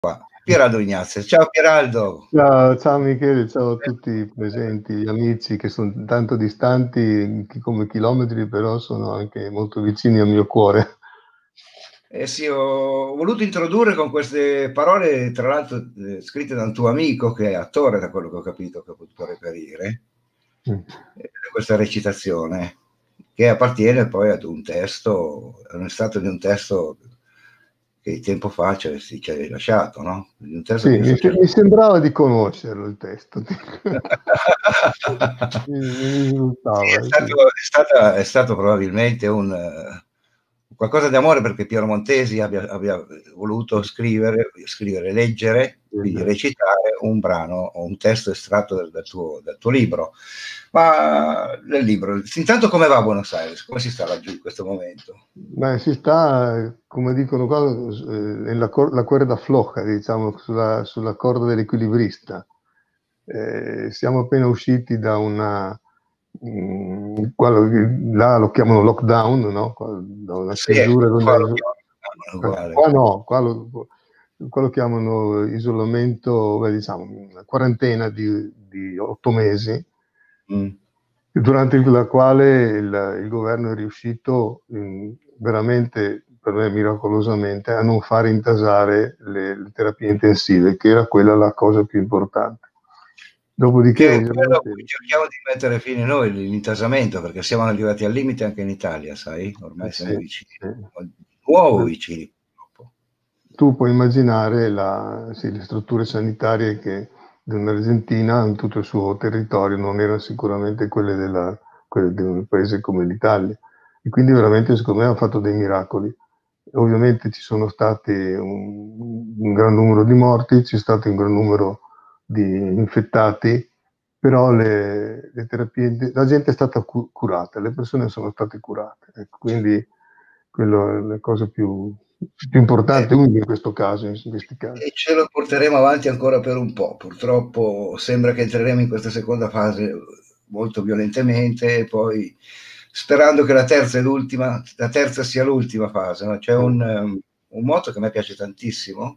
Pieraldo Ignazio. Ciao Pieraldo. Ciao Michele, ciao a tutti i presenti, gli amici che sono tanto distanti come chilometri, però sono anche molto vicini al mio cuore. Sì, ho voluto introdurre con queste parole, tra l'altro scritte da un tuo amico che è attore, da quello che ho capito, che ho potuto reperire, questa recitazione, che appartiene poi ad un testo, è stato di un testo che tempo fa ci hai lasciato, no? Di un testo Sì, che mi sembrava di conoscerlo il testo. Mi risultava, è stato probabilmente qualcosa di amore perché Piero Montesi abbia voluto scrivere, leggere, quindi recitare un brano o un testo estratto dal tuo libro. Ma nel libro, intanto come va a Buenos Aires? Come si sta laggiù in questo momento? Beh, si sta, come dicono qua, la corda floja, diciamo, sulla corda dell'equilibrista. Siamo appena usciti da là lo chiamano lockdown, no? Da una chiusura. Qua no, qua lo chiamano isolamento, diciamo, una quarantena di 8 mesi, durante la quale il governo è riuscito veramente, per me miracolosamente, a non far intasare le terapie intensive, che era quella la cosa più importante. Dopodiché cerchiamo di mettere fine noi l'intasamento, perché siamo arrivati al limite anche in Italia, sai? Ormai siamo vicini, nuovo vicini purtroppo. Tu puoi immaginare le strutture sanitarie che dell'Argentina in tutto il suo territorio non erano sicuramente quelle di un paese come l'Italia, e quindi veramente secondo me hanno fatto dei miracoli. Ovviamente ci sono stati un gran numero di morti, c'è stato un gran numero di infettati, però le terapie, la gente è stata curata, le persone sono state curate, ecco, quindi quello è la cosa più importante, unica in questo caso, in questi casi. E ce lo porteremo avanti ancora per un po'. Purtroppo sembra che entreremo in questa seconda fase molto violentemente, e poi sperando che la terza sia l'ultima fase, no? C'è un motto che a me piace tantissimo,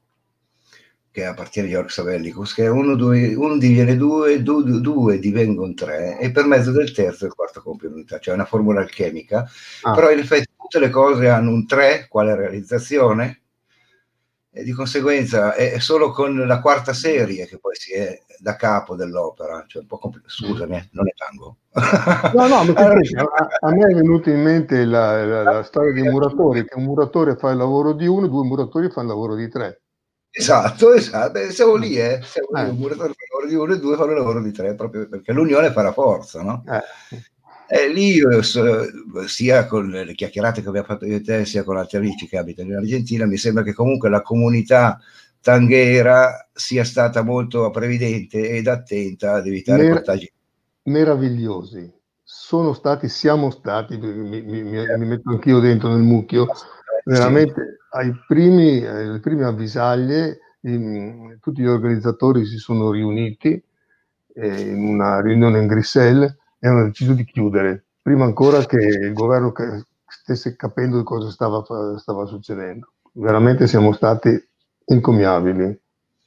che appartiene agli Orcs Savellicus, che è uno diviene due divengono tre, e per mezzo del terzo il quarto compie l'unità, cioè una formula alchemica. Però in effetti tutte le cose hanno un tre, quale realizzazione, e di conseguenza è solo con la quarta serie che poi si è da capo dell'opera, cioè un po' scusami, non è tango. No, a me è venuto in mente la storia dei muratori, che un muratore fa il lavoro di uno, 2 muratori fanno il lavoro di 3. Esatto, siamo lì, un muratore fa il lavoro di uno e 2 fanno il lavoro di 3, proprio perché l'unione fa la forza, no? Lì, sia con le chiacchierate che abbiamo fatto io e te, sia con altri amici che abitano in Argentina, mi sembra che comunque la comunità tanghera sia stata molto previdente ed attenta ad evitare contagi. Meravigliosi. Siamo stati, mi metto anch'io dentro nel mucchio, veramente alle prime avvisaglie, tutti gli organizzatori si sono riuniti in una riunione in Bruxelles e hanno deciso di chiudere, prima ancora che il governo stesse capendo cosa stava succedendo. Veramente siamo stati encomiabili.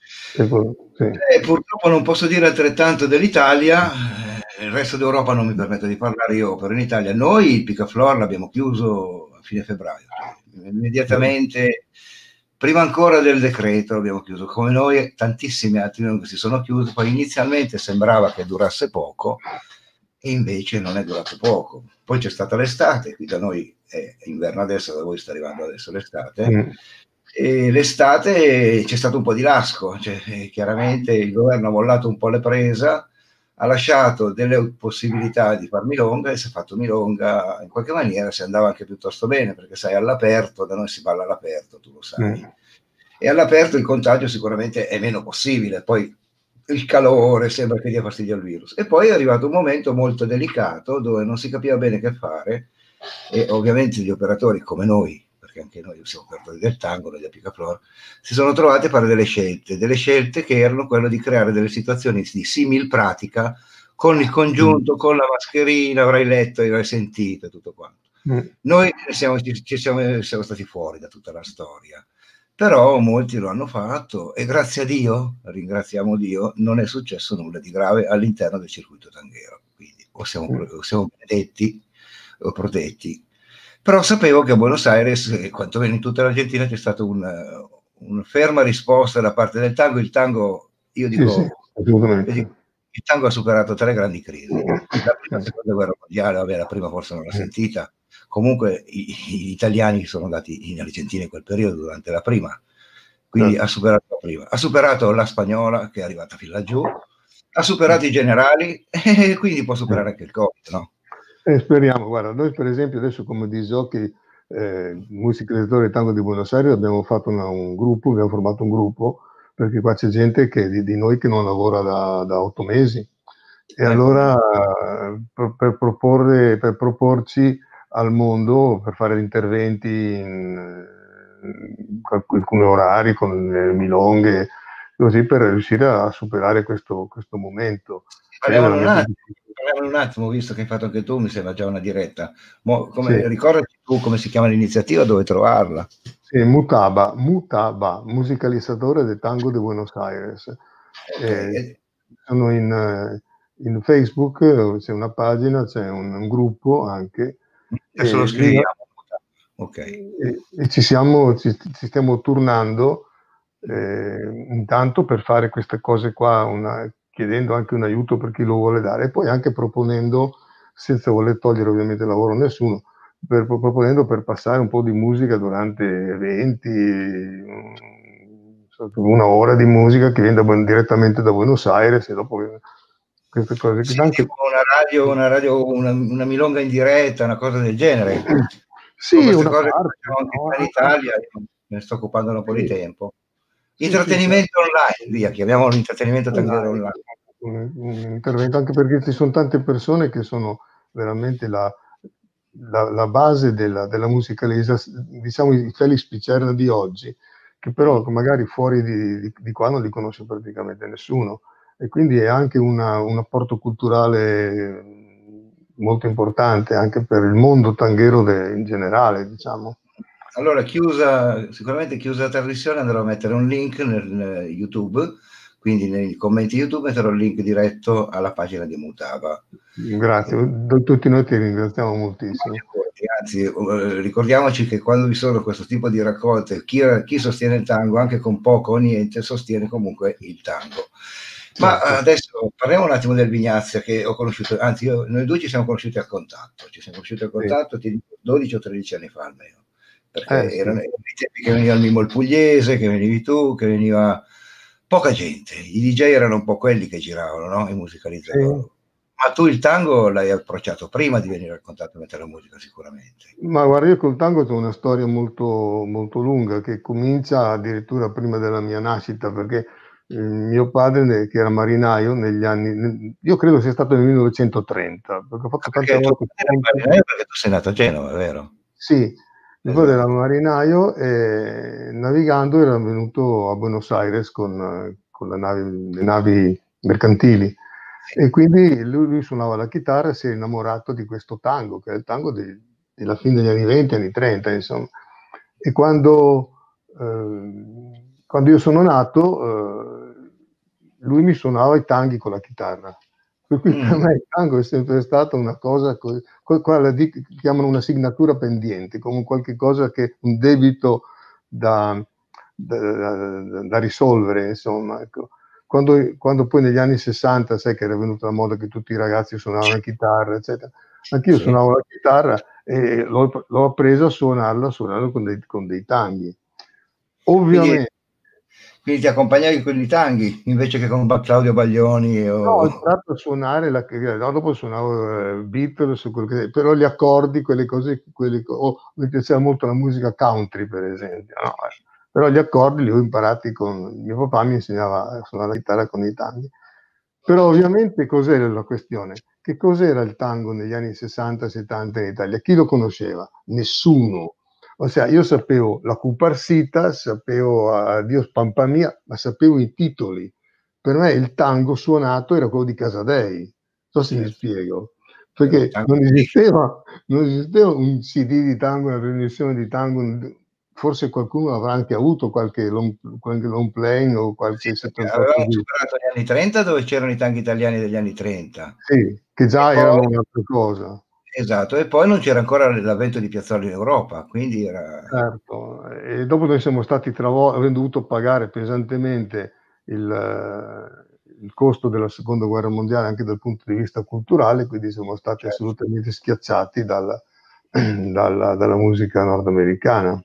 Purtroppo non posso dire altrettanto dell'Italia, il resto d'Europa non mi permetto di parlare io, però in Italia noi il Picaflor l'abbiamo chiuso a fine febbraio, cioè, immediatamente, prima ancora del decreto l'abbiamo chiuso, come noi tantissimi altri che si sono chiusi, poi inizialmente sembrava che durasse poco e invece non è durato poco. Poi c'è stata l'estate, qui da noi è inverno adesso, da voi sta arrivando adesso l'estate. E l'estate c'è stato un po' di lasco, cioè, chiaramente il governo ha mollato un po' le presa, ha lasciato delle possibilità di far milonga, e si è fatto milonga in qualche maniera, si andava anche piuttosto bene, perché sai, all'aperto, da noi si balla all'aperto, tu lo sai, e all'aperto il contagio sicuramente è meno possibile, poi il calore sembra che dia fastidio al virus. E poi è arrivato un momento molto delicato dove non si capiva bene che fare, e ovviamente gli operatori come noi, perché anche noi siamo operatori del tango, noi del Picaflor, si sono trovati a fare delle scelte che erano quello di creare delle situazioni di simil pratica, con il congiunto, con la mascherina, avrai letto, avrai sentito e tutto quanto. Noi siamo stati fuori da tutta la storia, però molti lo hanno fatto e grazie a Dio, ringraziamo Dio, non è successo nulla di grave all'interno del circuito tanghero, quindi o siamo benedetti o protetti. Però sapevo che a Buenos Aires, quantomeno in tutta l'Argentina, c'è stata una ferma risposta da parte del tango. Il tango, io dico, sì, assolutamente. Il tango ha superato 3 grandi crisi. La prima e seconda guerra mondiale, vabbè, la prima forse non l'ha sentita. Comunque gli italiani sono andati in Argentina in quel periodo durante la prima, quindi ha superato la prima. Ha superato la spagnola, che è arrivata fin laggiù, ha superato i generali e quindi può superare anche il Covid, no? Speriamo, guarda, noi per esempio adesso come disjockey musicalizzatori del tango di Buenos Aires abbiamo fatto un gruppo, abbiamo formato un gruppo, perché qua c'è gente di noi che non lavora da 8 mesi e allora per proporci al mondo, per fare interventi in alcuni orari con le milonghe, così per riuscire a superare questo momento. Parliamo un attimo, visto che hai fatto anche tu, mi sembra già una diretta. Ricordaci tu come si chiama l'iniziativa, dove trovarla. Sì, Mutaba, musicalizzatore del tango di Buenos Aires. Sono in Facebook, c'è una pagina, c'è un gruppo anche. Adesso lo scriviamo. E ci stiamo turnando intanto per fare queste cose qua, chiedendo anche un aiuto per chi lo vuole dare e poi anche proponendo, senza voler togliere ovviamente il lavoro a nessuno, proponendo per passare un po' di musica durante eventi, una ora di musica che viene direttamente da Buenos Aires e dopo queste cose. Sì, tipo una milonga in diretta, una cosa del genere. Sì, queste una cose parte, che facciamo anche in Italia, me ne sto occupando un po' di tempo. Intrattenimento online, via, chiamiamolo intrattenimento tanghero online. Un intervento, anche perché ci sono tante persone che sono veramente la base della musicalizzazione, diciamo i Felix Picerno di oggi, che però magari fuori di qua non li conosce praticamente nessuno, e quindi è anche un apporto culturale molto importante anche per il mondo tanghero in generale, diciamo. Allora, sicuramente chiusa la trasmissione, andrò a mettere un link nel YouTube, quindi nei commenti YouTube metterò il link diretto alla pagina di Mutaba. Grazie, tutti noi ti ringraziamo moltissimo. Anzi, ricordiamoci che quando vi sono questo tipo di raccolte, chi sostiene il tango, anche con poco o niente, sostiene comunque il tango. Ma adesso parliamo un attimo del Vignazia, che ho conosciuto, anzi noi due ci siamo conosciuti al contatto, ti dico 12 o 13 anni fa almeno, perché erano i tempi che veniva il Mimo il Pugliese, che venivi tu, che veniva poca gente, i DJ erano un po' quelli che giravano, no? I musicalizzatori. Ma tu il tango l'hai approcciato prima di venire al contatto e mettere la musica, sicuramente. Ma guarda, io col tango ho una storia molto, molto lunga, che comincia addirittura prima della mia nascita, perché mio padre, che era marinaio negli anni, io credo sia stato nel 1930, perché ho fatto tante volte. Perché tu sei nato a Genova, vero? Sì, mio padre era marinaio e navigando era venuto a Buenos Aires con le navi mercantili. E quindi lui suonava la chitarra e si è innamorato di questo tango, che è il tango della fine degli anni 20, anni 30, insomma. E quando io sono nato, lui mi suonava i tanghi con la chitarra. Per cui per me il tango è sempre stata una cosa, quella che chiamano una signatura pendiente, come qualche cosa un debito da risolvere, insomma, ecco. Quando poi negli anni 60, sai che era venuta la moda che tutti i ragazzi suonavano la chitarra, eccetera. Anch'io suonavo la chitarra e l'ho appresa a suonarla con dei tanghi. Ovviamente. Quindi ti accompagnavi con i tanghi invece che con Claudio Baglioni? No, ho imparato a suonare dopo suonavo Beatles, però gli accordi, quelle cose, mi piaceva molto la musica country, per esempio, no? Però gli accordi li ho imparati mio papà mi insegnava a suonare la chitarra con i tanghi. Però ovviamente cos'era la questione? Che cos'era il tango negli anni 60-70 in Italia? Chi lo conosceva? Nessuno. Ossia, io sapevo la Cuparsita, sapevo Addio Spampamia, ma sapevo i titoli. Per me il tango suonato era quello di Casadei. Non so se mi spiego. Perché non esisteva un CD di tango, una trasmissione di tango forse qualcuno avrà anche avuto qualche long playing o Sì, qualche perché 78 avevamo disc. superato gli anni 30 dove c'erano i tanchi italiani degli anni 30 Sì, che e già erano poi un'altra cosa. esatto, e poi non c'era ancora l'avvento di Piazzoli in Europa, quindi era Certo, e dopo noi siamo stati abbiamo dovuto pagare pesantemente il costo della seconda guerra mondiale anche dal punto di vista culturale, quindi siamo stati certo. assolutamente schiacciati dalla musica nordamericana.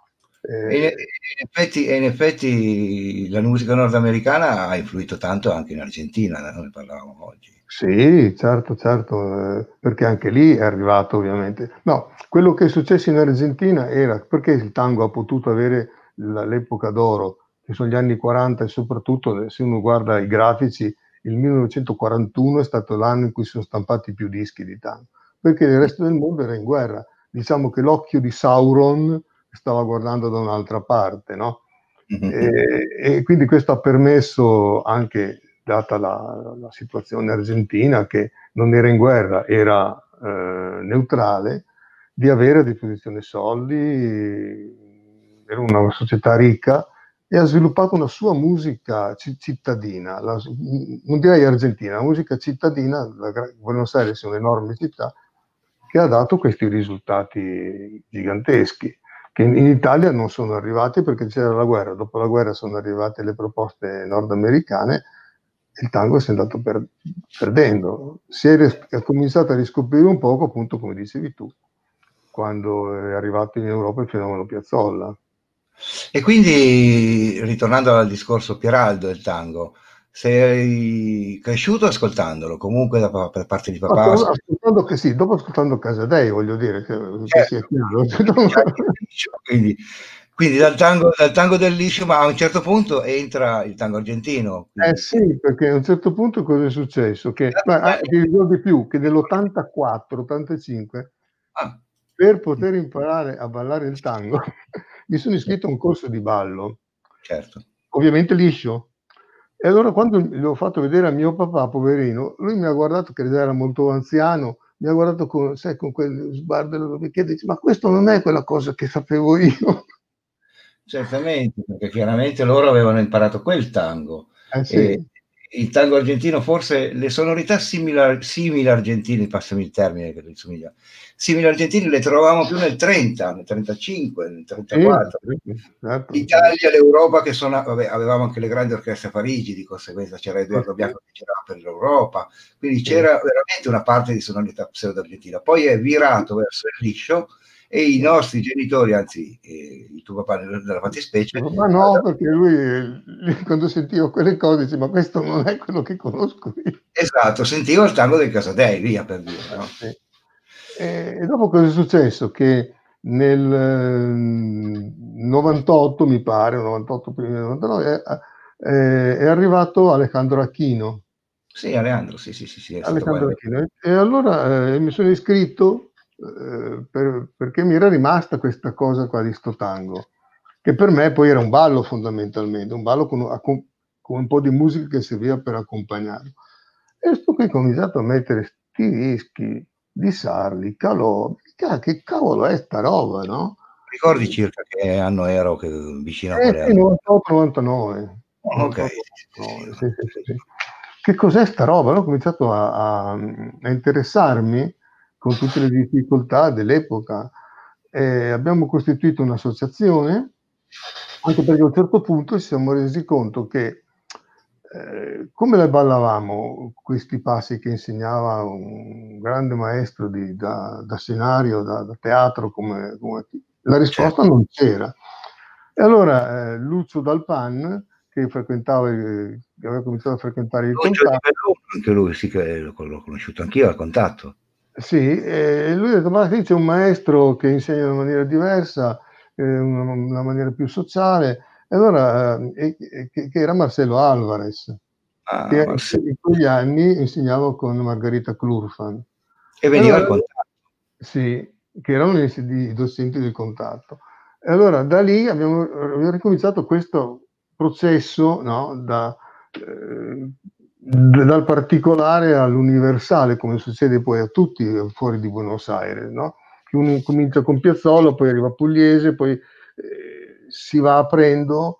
In effetti la musica nordamericana ha influito tanto anche in Argentina, da noi parlavamo oggi. Sì, certo, certo, perché anche lì è arrivato ovviamente. No, quello che è successo in Argentina era perché il tango ha potuto avere l'epoca d'oro, che sono gli anni 40 e soprattutto se uno guarda i grafici, il 1941 è stato l'anno in cui sono stampati più dischi di tango, perché il resto del mondo era in guerra. Diciamo che l'occhio di Sauron stava guardando da un'altra parte, no? E quindi questo ha permesso anche, data la situazione argentina, che non era in guerra, era neutrale, di avere a disposizione soldi, era una società ricca e ha sviluppato una sua musica cittadina, non direi argentina, la musica cittadina. Buenos Aires è un'enorme città che ha dato questi risultati giganteschi, che in Italia non sono arrivati perché c'era la guerra. Dopo la guerra sono arrivate le proposte nordamericane e il tango si è andato perdendo. Ha cominciato a riscoprire un poco, appunto, come dicevi tu, quando è arrivato in Europa il fenomeno Piazzolla. E quindi, ritornando al discorso Pieraldo e il tango, sei cresciuto ascoltandolo, comunque per parte di papà? Ascoltando che sì, dopo ascoltando Casadei, voglio dire, che sia Certo, chiaro. quindi dal tango del liscio, ma a un certo punto entra il tango argentino, quindi che Sì, perché a un certo punto cosa è successo? Che, ti ricordi più che nell'84-85, ah, per poter imparare a ballare il tango, mi sono iscritto a un corso di ballo, certo. ovviamente liscio. E allora quando l'ho fatto vedere a mio papà, poverino, lui mi ha guardato, che già era molto anziano, mi ha guardato con, sai, con quel sguardo che dice: "Ma questo non è quella cosa che sapevo io". Certamente, perché chiaramente loro avevano imparato quel tango. Eh E sì. il tango argentino, forse le sonorità simili argentini, passami il termine che insomiglia, simili argentini le trovavamo più nel 30, nel 35, nel Sì, 34. certo, certo. L'Italia, l'Europa che vabbè, avevamo anche le grandi orchestre a Parigi, di conseguenza c'era Sì, Edoardo sì, Bianco che c'era per l'Europa, quindi sì. c'era veramente una parte di sonorità pseudo-argentina. Poi è virato verso il liscio e i nostri genitori, anzi il tuo papà nella fattispecie, Ma no, perché lui quando sentiva quelle cose dice: "Ma questo non è quello che conosco io". esatto, sentiva il tango del Casadei, via per dire, no? Sì. E dopo cosa è successo? Che nel 98 mi pare, 98 primi del 99, è arrivato Alejandro Aquino. Sì, Aleandro, sì, sì, sì, sì, è stato qua in Alejandro Aquino. E allora, mi sono iscritto, perché mi era rimasta questa cosa qua di 'sto tango, che per me poi era un ballo fondamentalmente, un ballo con un po' di musica che serviva per accompagnarlo. E sto qui ho cominciato a mettere 'sti dischi di Sarli, Calò, che cavolo è 'sta roba, no? ricordi circa che anno era o che vicino a quale Sì, anno? 98, 99. Okay, 98, sì, sì, sì, 99, sì, sì, sì, sì. Che cos'è sta roba? Allora ho cominciato a interessarmi con tutte le difficoltà dell'epoca. Abbiamo costituito un'associazione, anche perché a un certo punto ci siamo resi conto che, come le ballavamo questi passi che insegnava un grande maestro da scenario, da teatro, come la risposta certo. non c'era. E allora, Lucio Dal Pan, che aveva cominciato a frequentare il Lucio Di Contatto. Belluno, anche lui sì che l'ho conosciuto anch'io al Contatto. Sì, e lui ha detto: "Ma qui c'è un maestro che insegna in una maniera diversa, una maniera più sociale". E allora, che era Marcelo Álvarez, che Ah, ma sì. in quegli anni insegnava con Margarita Klurfan. E E veniva allora al Contatto. sì, che erano i docenti del Contatto. E allora da lì abbiamo ricominciato questo processo, no, dal particolare all'universale, come succede poi a tutti fuori di Buenos Aires, no? Che uno comincia con Piazzolla, poi arriva Pugliese, poi si va aprendo,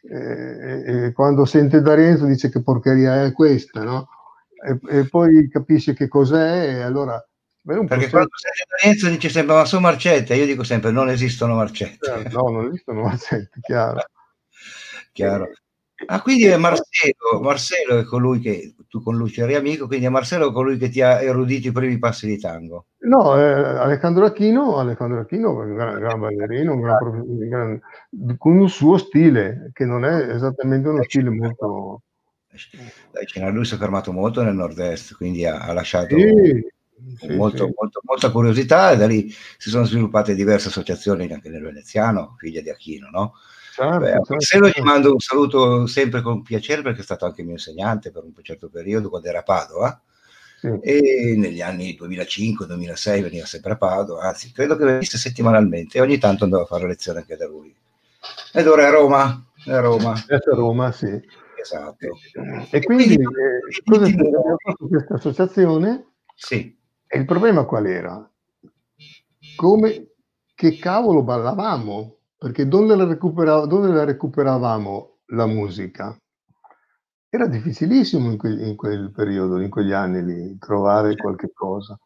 e quando sente D'Arienzo dice che porcheria è questa, no? E poi capisce che cos'è, e allora è un Perché processo. quando senti D'Arienzo dice sempre: "Ma son marcette", io dico sempre: "Non esistono marcette". No, non esistono accenti, chiaro. Chiaro. E Ah, quindi e è poi Marcello è colui che tu con lui c'eri amico, quindi è Marcello colui che ti ha erudito i primi passi di tango. no, Alejandro Achino è un gran ballerino, un con un suo stile, che non è esattamente uno stile molto Dai, Cina lui si è fermato molto nel nord-est, quindi ha lasciato sì, sì, sì, molta curiosità, e da lì si sono sviluppate diverse associazioni anche nel veneziano, figlia di Achino, no? Beh, a certo, certo, Marcello gli certo. mando un saluto sempre con piacere, perché è stato anche mio insegnante per un certo periodo quando era a Padova, Sì. e negli anni 2005-2006 veniva sempre a Padova, anzi credo che venisse settimanalmente, e ogni tanto andavo a fare lezione anche da lui. Ed ora è a Roma, è a Roma. Adesso a Roma, sì. Esatto. E E quindi quindi, tu cosa limiti un po'. abbiamo fatto questa associazione, Sì, e il problema qual era? Come che cavolo ballavamo? Perché dove la recuperavamo la musica? Era difficilissimo in quel periodo, in quegli anni lì, trovare qualche cosa.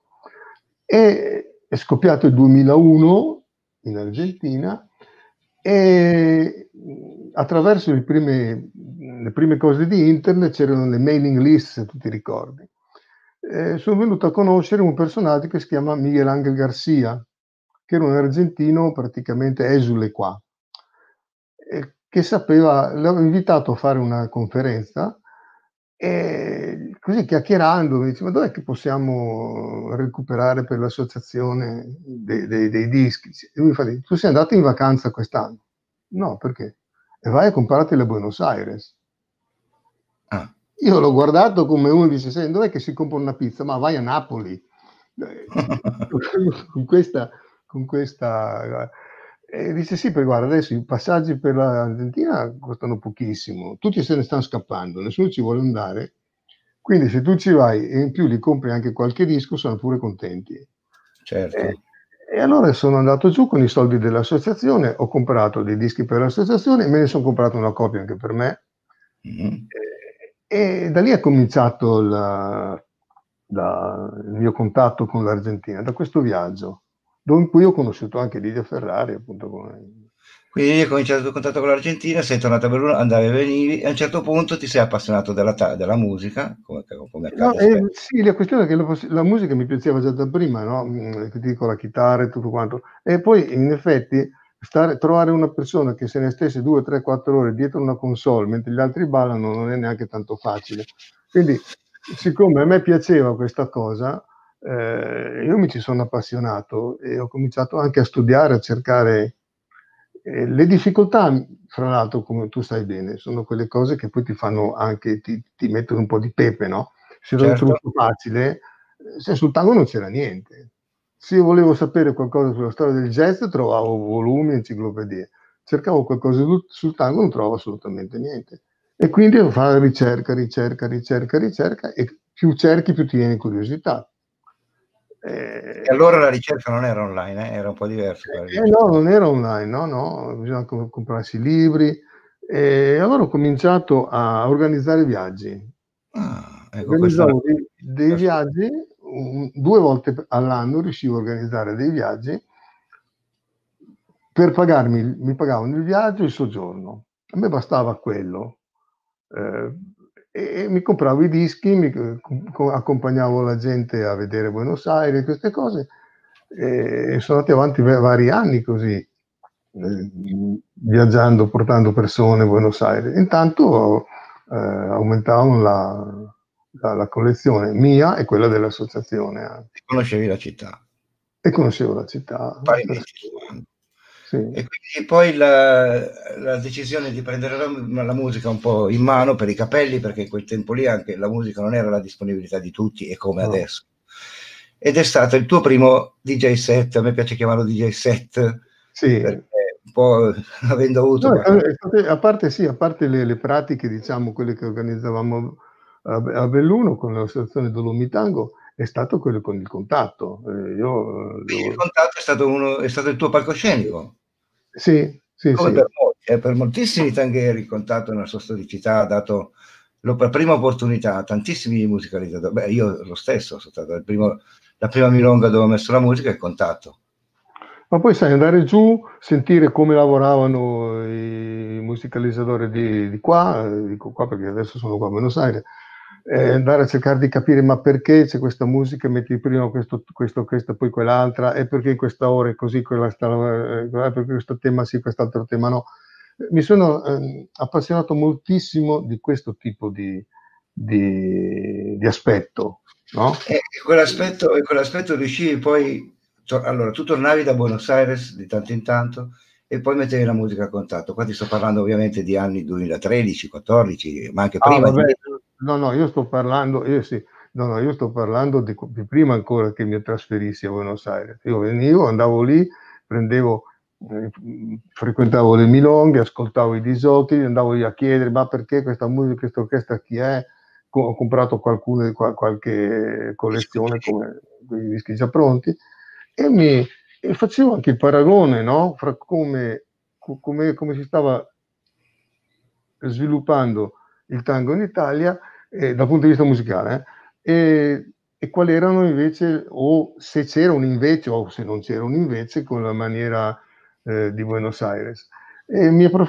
È scoppiato il 2001 in Argentina, e attraverso le prime cose di internet c'erano le mailing list, se tu ti ricordi. Son venuto a conoscere un personaggio che si chiama Miguel Ángel García, che era un argentino praticamente esule qua, che l'avevo invitato a fare una conferenza, e così chiacchierando mi dice: "Ma dov'è che possiamo recuperare per l'associazione dei dischi?" E lui mi fa: "Tu sei andato in vacanza quest'anno?" "No, perché?" "E vai a comprarteli a Buenos Aires." ah. Io l'ho guardato come uno dice: "Sai, dov'è che si compra una pizza?" "Ma vai a Napoli." Con questa con questa e dice: "Sì, perché guarda adesso i passaggi per l'Argentina costano pochissimo, tutti se ne stan scappando, nessuno ci vuole andare, quindi se tu ci vai e in più gli compri anche qualche disco sono pure contenti." E Certo. e allora sono andato giù con i soldi dell'associazione, ho comprato dei dischi per l'associazione, me ne son comprato una copia anche per me. Mh-mh. E da lì è cominciato il mio contatto con l'Argentina, da questo viaggio, in cui ho conosciuto anche Lidia Ferrari, appunto come Quindi hai cominciato il tuo contatto con l'Argentina, sei tornato a Belluno, andavi e venivi, e a un certo punto ti sei appassionato della musica, come no, accade spesso. sì, la questione è che la musica mi piaceva già da prima, no, che ti dico la chitarra e tutto quanto. E poi in effetti trovare una persona che se ne stesse 2, 3, 4 ore dietro una console mentre gli altri ballano non è neanche tanto facile. Quindi, siccome a me piaceva questa cosa, io mi ci sono appassionato e ho cominciato anche a studiare, a cercare, le difficoltà, fra l'altro, come tu sai bene, sono quelle cose che poi ti fanno anche ti mettono un po' di pepe, no? Se era Certo. troppo facile, se sul tango non c'era niente. Se io volevo sapere qualcosa sulla storia del jazz trovavo volumi, enciclopedie. Cercavo qualcosa sul tango, non trovavo assolutamente niente. E quindi devo fare ricerca, ricerca, ricerca, ricerca, e più cerchi più ti viene curiosità. E allora Ehm la ricerca non era online, era un po' diverso fare No, ricerca. non era online, no, no, bisogna comprarsi i libri. E allora ho cominciato a organizzare viaggi. Ah, ecco, questa è una Organizzavo dei cosa sua. viaggi, 2 volte all'anno riuscivo a organizzare dei viaggi per mi pagavano il viaggio e il soggiorno. A me bastava quello. E mi compravo i dischi, mi accompagnavo la gente a vedere Buenos Aires, queste cose, e sono andati avanti vari anni così, viaggiando, portando persone a Buenos Aires. Intanto, aumentavamo la collezione mia e quella dell'associazione anche. E conoscevi la città, E conoscevo la città, parimenti perfettamente. suonando. Sì. E quindi poi la decisione di prendere la musica un po' in mano per i capelli, perché in quel tempo lì anche la musica non era alla disponibilità di tutti e come No. adesso. Ed è stato il tuo primo DJ set, a me piace chiamarlo DJ set, Sì. perché un po' avendo avuto No, qualche. a parte sì, a parte le pratiche, diciamo, quelle che organizzavamo a Belluno con l'associazione Dolomitango, è stato quello con il contatto. Io Quindi il devo contatto è stato il tuo palcoscenico, sì, sì, come per sì. Per moltissimi tangheri il contatto nella sua storicità ha dato la prima opportunità a tantissimi musicalizzatori. Beh, io lo stesso sono stato la prima milonga dove ho messo la musica e il contatto. Ma poi sai, andare giù, sentire come lavoravano i musicalizzatori di qua, dico qua perché adesso sono qua a Buenos Aires, andare a cercare di capire ma perché c'è questa musica, metti prima questa, poi quell'altra, e perché in questa ora è così, perché questo tema sì, quest'altro tema no. Mi sono appassionato moltissimo di questo tipo di aspetto, no? E quell'aspetto riuscivi poi, allora tu tornavi da Buenos Aires di tanto in tanto e poi mettevi la musica a contatto. Qua ti sto parlando ovviamente di anni 2013, 14, ma anche Ah, prima di vabbè, lì. no, no, io sto parlando, io sì, no, no, io sto parlando di prima ancora che mi trasferissi a Buenos Aires. Io venivo, andavo lì, prendevo, frequentavo le milonghe, ascoltavo i dischi, andavo lì a chiedere, ma perché questa musica, questa orchestra chi è? Ho comprato qualche collezione come quei dischi già pronti e facevo anche il paragone, no? Fra come si stava sviluppando il tango in Italia dal punto di vista musicale, e quali erano invece, o se c'era un invece o se non c'era un invece con la maniera di Buenos Aires. E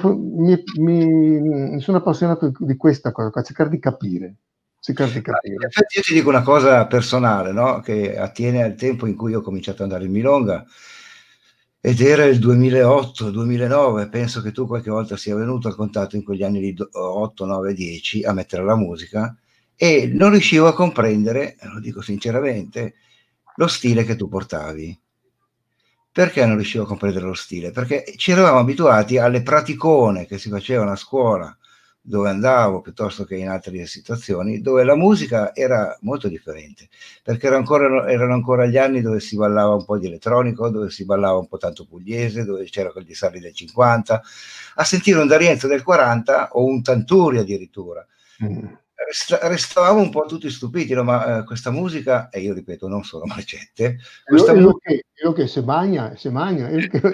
mi sono appassionato di questa cosa, a cercare di capire. Cercare di In capire. effetti io ti dico una cosa personale, no? Che attiene al tempo in cui ho cominciato ad andare in milonga, ed era il 2008-2009, penso che tu qualche volta sia venuto a contatto in quegli anni di 8, 9, 10 a mettere la musica e non riuscivo a comprendere, lo dico sinceramente, lo stile che tu portavi. Perché non riuscivo a comprendere lo stile? Perché ci eravamo abituati alle praticone che si facevano a scuola dove andavo, piuttosto che in altre situazioni, dove la musica era molto differente, perché erano ancora gli anni dove si ballava un po' di elettronico, dove si ballava un po' tanto pugliese, dove c'era quel di Sarri del 50, a sentire un D'Arienzo del 40 o un Tanturi addirittura. Restavamo un po' tutti stupiti, no? Ma questa musica, e io ripeto, non sono macette, questa musica... Lo che se magna, se magna,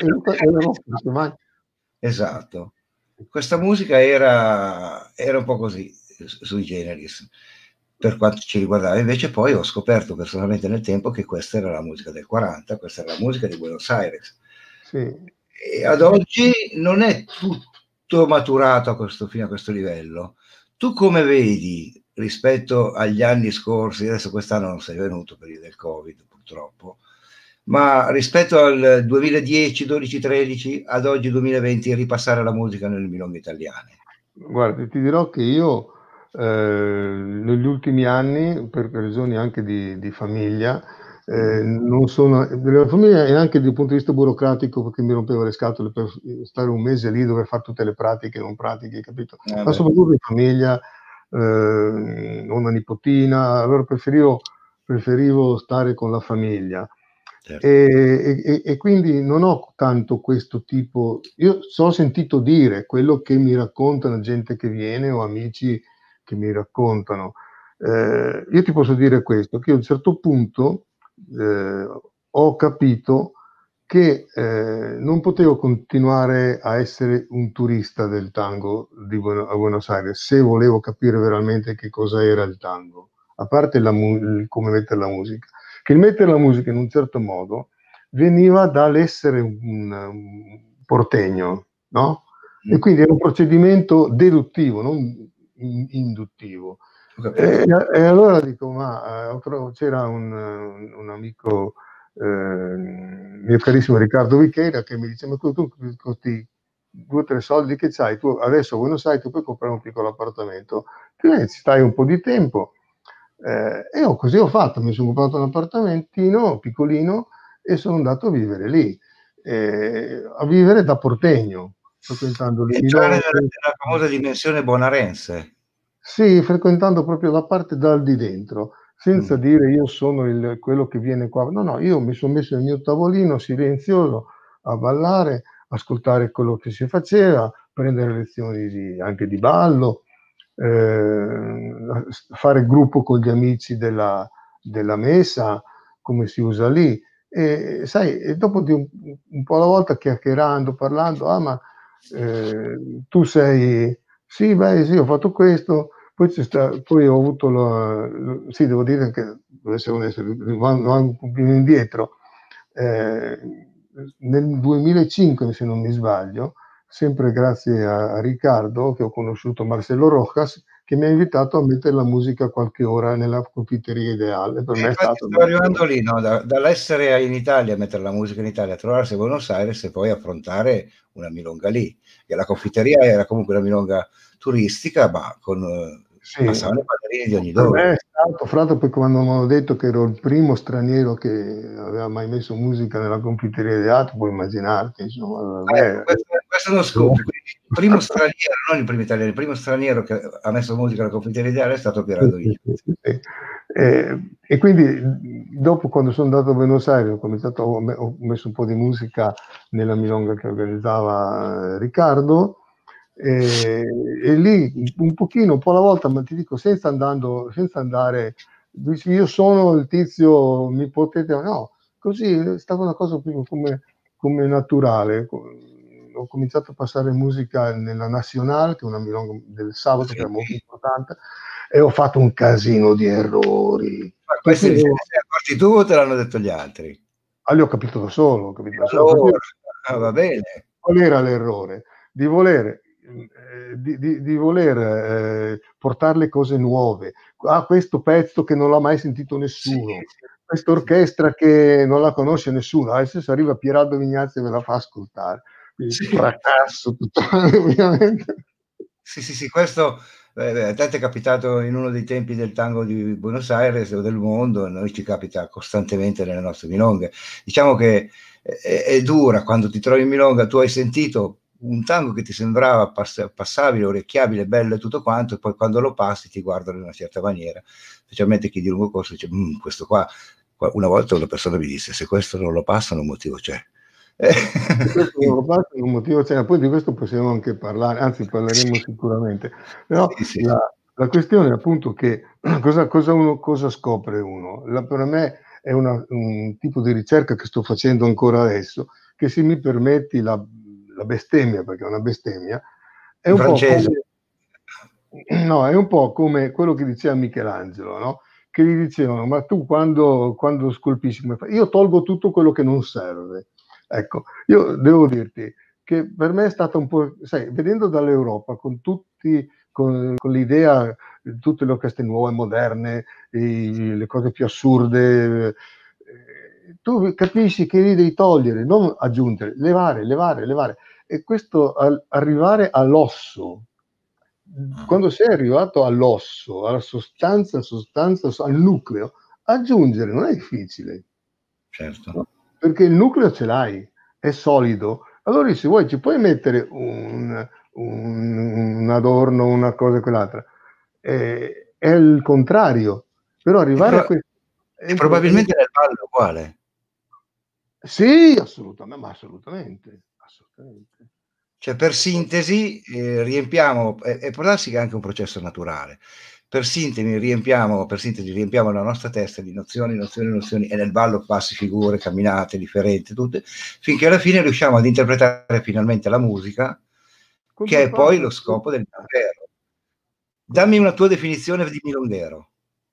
se magna. Esatto. Questa musica era un po' così, sui generis, per quanto ci riguardava. Invece poi ho scoperto personalmente nel tempo che questa era la musica del 40, questa era la musica di Buenos Aires. Sì. E ad oggi non è tutto maturato fino a questo livello. Tu come vedi rispetto agli anni scorsi, adesso quest'anno non sei venuto per il del Covid purtroppo, ma rispetto al 2010, 12, 13 ad oggi 2020 ripassare la musica nelle milonghe italiane? Guarda, ti dirò che io negli ultimi anni, per ragioni anche di famiglia, non sono della famiglia e anche dal punto di vista burocratico, perché mi rompevo le scatole per stare un mese lì, dover fare tutte le pratiche, non pratiche, capito? Ma soprattutto in famiglia, ho una nipotina, allora preferivo stare con la famiglia. Certo. E quindi non ho tanto questo tipo, io so sentito dire quello che mi raccontano gente che viene o amici che mi raccontano. Io ti posso dire questo, che io a un certo punto ho capito che non potevo continuare a essere un turista del tango a Buenos Aires se volevo capire veramente che cosa era il tango, a parte come mettere la musica. Che il mettere la musica in un certo modo veniva dall'essere un portegno, no? E quindi era un procedimento deduttivo, non induttivo. E allora dico, c'era un amico, mio carissimo Riccardo Vichera, che mi dice, ma tu con questi 2 o 3 soldi che c'hai, tu adesso voi non sai, tu puoi comprare un piccolo appartamento, ci stai un po' di tempo. E così ho fatto, mi sono comprato un appartamentino piccolino e sono andato a vivere lì, a vivere da portegno, frequentando le Entrare milonge. nella famosa dimensione bonarense. Sì, frequentando proprio la parte dal di dentro, senza dire io sono quello che viene qua. No, no, io mi sono messo nel mio tavolino silenzioso a ballare, ascoltare quello che si faceva, prendere lezioni anche di ballo, fare gruppo con gli amici della messa, come si usa lì. E sai, e dopo un po' alla volta chiacchierando, parlando, ma tu sei, sì, beh, sì, ho fatto questo, poi ho avuto sì, devo dire che dovesse essere, vado un pochino indietro, nel 2005, se non mi sbaglio, sempre grazie a Riccardo, che ho conosciuto Marcelo Rojas, che mi ha invitato a mettere la musica qualche ora nella confitteria ideale. Per me è Infatti stato stavo arrivando lì, no? Dall'essere in Italia, a mettere la musica in Italia, a trovarsi a Buenos Aires e poi affrontare una milonga lì. Che la confitteria era comunque una milonga turistica, ma sì, passavano i ballerini di ogni per me dove. è stato, fra l'altro, poi quando mi hanno detto che ero il primo straniero che aveva mai messo musica nella confitteria ideale, puoi immaginarti, insomma, Ecco, questo è uno scoop. Quindi il primo straniero, non il primo italiano, il primo straniero che ha messo musica alla confitteria ideale è stato Pieraldo Vignazzi. Sì. E quindi dopo, quando sono andato a Buenos Aires, ho messo un po' di musica nella milonga che organizzava Riccardo, e lì un pochino, un po' alla volta, ma ti dico, senza andare, dici io sono il tizio, mi potete, no, così è stata una cosa più come naturale. Ho cominciato a passare musica nella Nacional, che è una milonga del sabato, che Sì. era molto importante, e ho fatto un casino di errori. Ma Perché questi te ne sei accorti tu o te l'hanno detto gli altri? li ho capito da solo, ho capito da solo. Perché Allora, va bene. qual era l'errore? Di voler, di voler portare le cose nuove. Ah, questo pezzo che non l'ha mai sentito Sì, nessuno, sì, questa sì. orchestra che non la conosce nessuno. Adesso arriva Pieraldo Vignazzi e me la fa ascoltare. Quindi Sì. fracasso totale, ovviamente. Sì, sì, sì, questo a te è capitato in uno dei tempi del tango di Buenos Aires o del mondo, a noi ci capita costantemente nelle nostre milonghe. Diciamo che è dura quando ti trovi in milonga, tu hai sentito un tango che ti sembrava passabile, orecchiabile, bello e tutto quanto, e poi quando lo passi ti guardano in una certa maniera, specialmente chi di lungo corso dice, questo qua, una volta una persona mi disse, se questo non lo passano un motivo c'è. Di questo non Quindi, lo faccio, un motivo c'è, poi di questo possiamo anche parlare, anzi parleremo sì, sicuramente. Però sì, sì. la questione è appunto che cosa scopre uno? Per me è un tipo di ricerca che sto facendo ancora adesso, che se mi permetti la bestemmia, perché è una bestemmia, è In un po' francese. come, no, è un po' come quello che diceva Michelangelo, no? Che gli dicevano, ma tu quando scolpisci come fai? Io tolgo tutto quello che non serve. Ecco, io devo dirti che per me è stata un po', sai, vedendo dall'Europa, con l'idea di tutte le orchestre nuove, moderne, le cose più assurde, tu capisci che li devi togliere, non aggiungere, levare, levare, levare. E questo arrivare all'osso, quando sei arrivato all'osso, alla sostanza, al nucleo, aggiungere non è difficile, Certo. no? Perché il nucleo ce l'hai, è solido. Allora se vuoi ci puoi mettere un adorno, una cosa e quell'altra. È il contrario, però E, arrivare a questo e probabilmente nel ballo è uguale. sì, assolutamente, ma assolutamente, assolutamente. Cioè, per sintesi, riempiamo, e può darsi che è anche un processo naturale. Per sintesi riempiamo la nostra testa di nozioni, nozioni, nozioni, e nel ballo passi figure, camminate differenti, tutte, finché alla fine riusciamo ad interpretare finalmente la musica, Con che due è poi parole. lo scopo del milonghero. Con- Dammi una tua definizione di milonghero,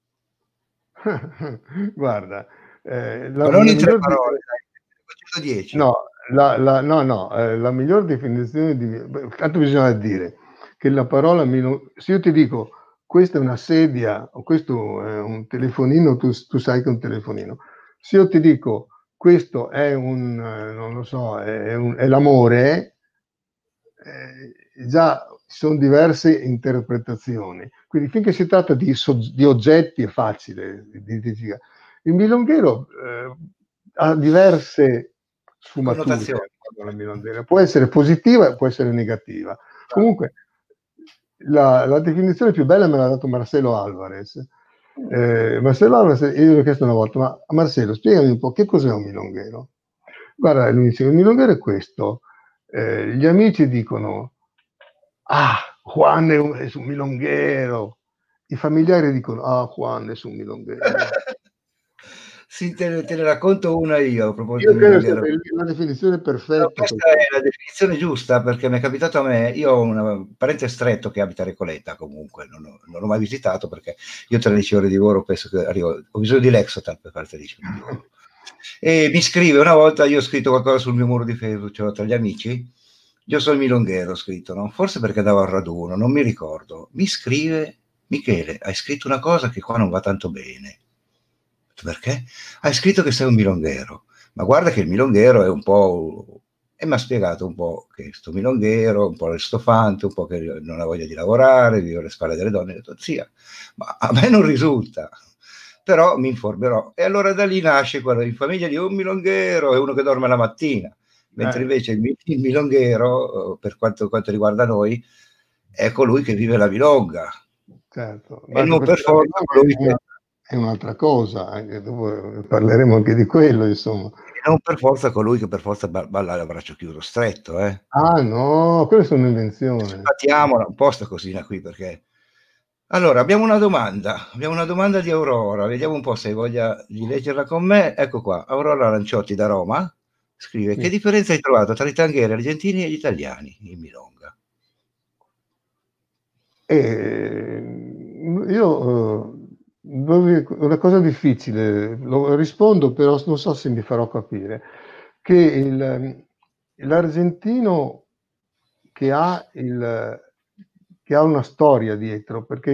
Guarda, ma non la in tre miglior parole, dai, 110. no, no, no, la miglior definizione beh, tanto bisogna dire che la parola se io ti dico questa è una sedia o questo è un telefonino, tu sai che è un telefonino. Se io ti dico questo è non lo so, è l'amore, già son diverse interpretazioni. Quindi finché si tratta di oggetti è facile identifica. Il milonghero, ha diverse sfumature Connotazioni. la parola milonghero. Può essere positiva e può essere negativa. Comunque la definizione più bella me l'ha dato Marcelo Alvarez. Marcelo Alvarez, io gli ho chiesto una volta: "Ma Marcelo, spiegami un po' che cos'è un milonghero?" Guarda, lui dice: "Il milonghero è questo, gli amici dicono: "Ah, Juan es un milonghero." I familiari dicono: "Ah, Juan es un milonghero." Sì, te ne racconto una io a proposito Io di credo sia milonghero. la definizione No, perfetta questa perché è la definizione giusta perché mi è capitato a me, io ho un parente stretto che abita a Recoleta comunque, non l'ho mai visitato perché io 13 ore di volo penso che arrivo, ho bisogno di Lexotan per fare 13 ore di volo. E mi scrive una volta, io ho scritto qualcosa sul mio muro di Facebook, ce l'ho tra gli amici, io sono il milonghero, ho scritto, no? Forse perché andavo al raduno, non mi ricordo. Mi scrive, Michele, hai scritto una cosa che qua non va tanto bene. Perché? Hai scritto che sei un milonghero, ma guarda che il milonghero è un po'. E mi ha spiegato un po' che sto milonghero, un po' restofante, un po' che non ha voglia di lavorare, vive alle spalle delle donne. Ho detto, zia, ma a me non risulta, però mi informerò. E allora da lì nasce quello in famiglia di un milonghero e uno che dorme la mattina, mentre invece il milonghero, per quanto riguarda noi, è colui che vive la milonga. certo, E anche non per perché la forza milonga colui che. è un'altra cosa, anche dopo parleremo anche di quello, insomma. E non per forza colui che per forza balla a braccio chiuso stretto, eh. Ah no, quelle sono invenzioni. Sfatiamola un po' sta cosina qui perché allora abbiamo una domanda di Aurora, vediamo un po' se hai voglia di leggerla con me. Ecco qua, Aurora Lanciotti da Roma scrive: che Sì. differenza hai trovato tra i tanghieri argentini e gli italiani in milonga? Io una cosa difficile, lo rispondo, però non so se mi farò capire, che l'argentino che ha, che ha una storia dietro, perché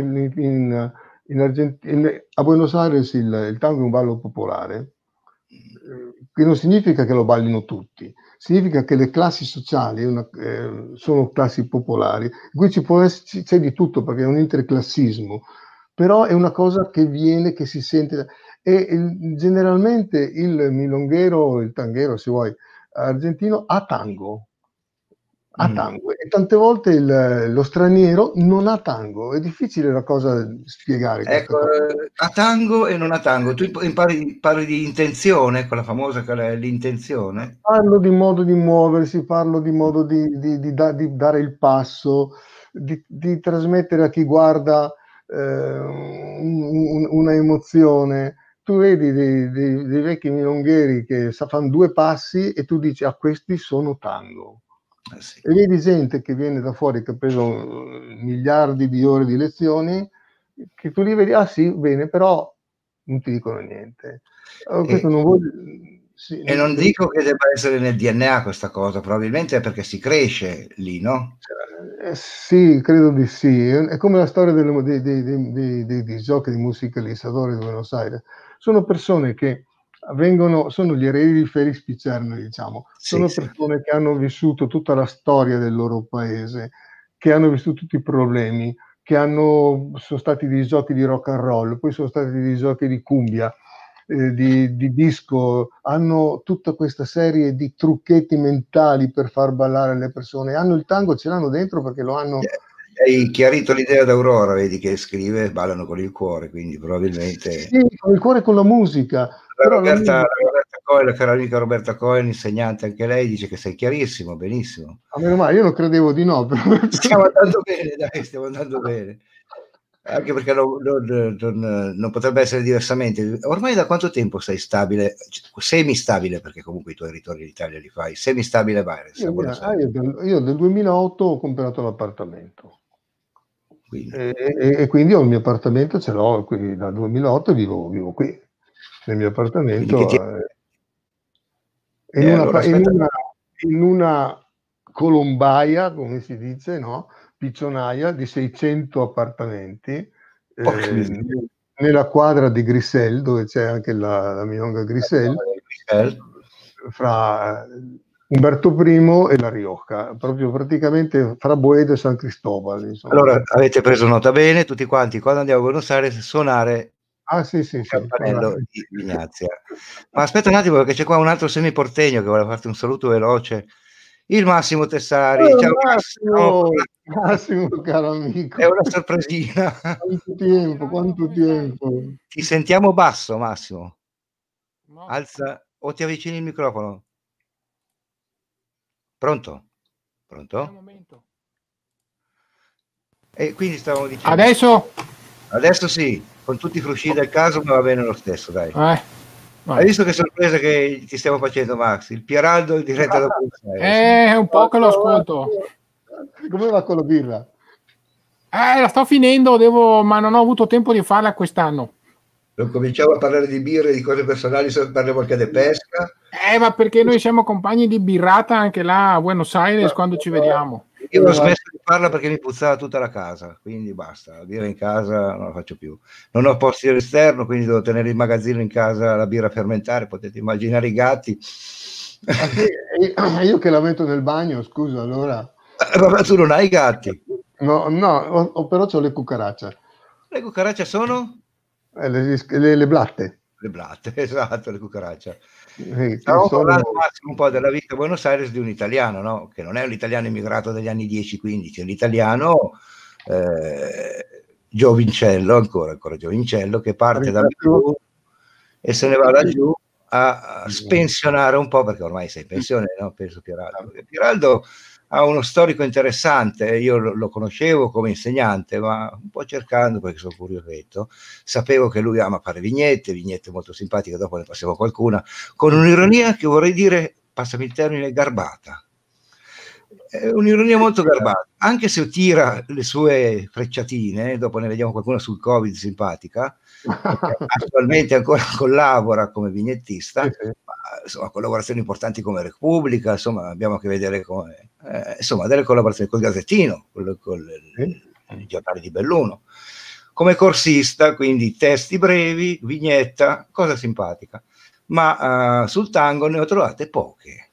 a Buenos Aires il tango è un ballo popolare, che non significa che lo ballino tutti, significa che le classi sociali sono classi popolari. Qui c'è di tutto perché è un interclassismo, però è una cosa che viene, che si sente. E generalmente il milonghero, il tanghero, se vuoi, argentino ha tango e tante volte lo straniero non ha tango. È difficile la cosa spiegare questa Ecco, cosa. a tango e non a tango. Tu parli di intenzione, quella famosa che è l'intenzione? Parlo di modo di muoversi, parlo di modo di dare il passo, di trasmettere a chi guarda una emozione. Tu vedi dei vecchi milongheri che fanno due passi e tu dici, ah, questi sono tango. Sì. E vedi gente che viene da fuori, che ha preso miliardi di ore di lezioni, che tu li vedi, ah sì, bene, però non ti dicono niente. Questo E, non vuol sì, e non dico che debba essere nel DNA questa cosa, probabilmente è perché si cresce lì, no? sì, credo di sì. È come la storia dei giochi di musicalizzatori di Buenos Aires. Sono persone che sono gli eredi di Felix Picerno, diciamo. Sì, Sono sì. persone che hanno vissuto tutta la storia del loro paese, che hanno vissuto tutti i problemi, sono stati dei giochi di rock and roll, poi sono stati dei giochi di cumbia, di disco, hanno tutta questa serie di trucchetti mentali per far ballare le persone, hanno il tango, ce l'hanno dentro perché lo hanno. Hai chiarito l'idea d'Aurora, vedi che scrive, ballano con il cuore, quindi probabilmente. Sì, con il cuore e con la musica, La però la Roberta, la musica, Roberta Cohen, la cara amica Roberta Cohen, insegnante anche lei, dice che sei chiarissimo, benissimo. a meno male, io non credevo di no, però. Stiamo andando bene, dai, stiamo andando bene. Anche perché non potrebbe essere diversamente. Ormai da quanto tempo sei stabile, semistabile, perché comunque i tuoi ritorni in Italia li fai, semistabile a Baires, a Buenos Aires. Io del 2008 ho comprato l'appartamento Quindi, e quindi ho il mio appartamento, ce l'ho qui dal 2008 e vivo qui, nel mio quindi che appartamento. ti. In una, Allora pa- in aspetta. una, in una colombaia, come si dice, no? Piccionaia di 600 appartamenti, Porca eh, miseria. nella quadra di Grisel, dove c'è anche la milonga Grisel, fra Umberto I e La Rioja, proprio praticamente fra Boedo e San Cristobal, insomma. Allora avete preso nota bene tutti quanti quando andiamo a Buenos Aires suonare Ah sì, sì, il sì. campanello di Ignazia. Ma aspetta un attimo perché c'è qua un altro semiportegno che vuole farti un saluto veloce. Il Massimo Tessari. Ciao Massimo, Massimo, Massimo, caro è amico, una sorpresina. quanto tempo, quanto tempo. Ti sentiamo basso, Massimo. No, Alza o ti avvicini il microfono. Pronto? un Pronto? momento. E quindi stavamo dicendo. Adesso? Adesso sì, con tutti i frusci del caso, ma va bene lo stesso, dai. Hai visto che sorpresa che ti stiamo facendo, Max? Il Pieraldo in diretta da Buenos Aires. È un po' che lo ascolto. Come va con la birra? La sto finendo, ma non ho avuto tempo di farla quest'anno. Non cominciamo a parlare di birre, di cose personali, parliamo anche di pesca. Ma perché noi siamo compagni di birrata anche là a Buenos Aires quando ci vediamo. Io ho smesso di farla perché mi puzzava tutta la casa, quindi basta, la birra in casa non la faccio più. Non ho posti all'esterno, quindi devo tenere il magazzino in casa, la birra a fermentare, potete immaginare i gatti. Io che la metto nel bagno, scusa, allora... Ma tu non hai gatti? No, però ho le cucaracce. Le cucaracce sono? Le blatte. Le blatte, esatto, le cucaracce. Stiamo parlando un po' della vita a Buenos Aires di un italiano, no? Che non è un italiano immigrato degli anni 10-15, è un italiano giovincello, ancora giovincello, che parte da Milano e se ne va laggiù a spensionare un po', perché ormai sei in pensione, no? Penso Pieraldo. Pieraldo ha uno storico interessante, io lo conoscevo come insegnante, ma un po' cercando, perché sono curiosetto, sapevo che lui ama fare vignette molto simpatiche, dopo ne passiamo qualcuna, con un'ironia che vorrei dire, passami il termine, garbata. Un'ironia molto garbata, anche se tira le sue frecciatine, dopo ne vediamo qualcuna sul Covid simpatica, attualmente ancora collabora come vignettista, ma, insomma, collaborazioni importanti come Repubblica, insomma, abbiamo a che vedere con insomma, delle collaborazioni col Gazzettino, con il giornale di Belluno, come corsista, quindi testi brevi, vignetta, cosa simpatica, ma sul tango ne ho trovate poche.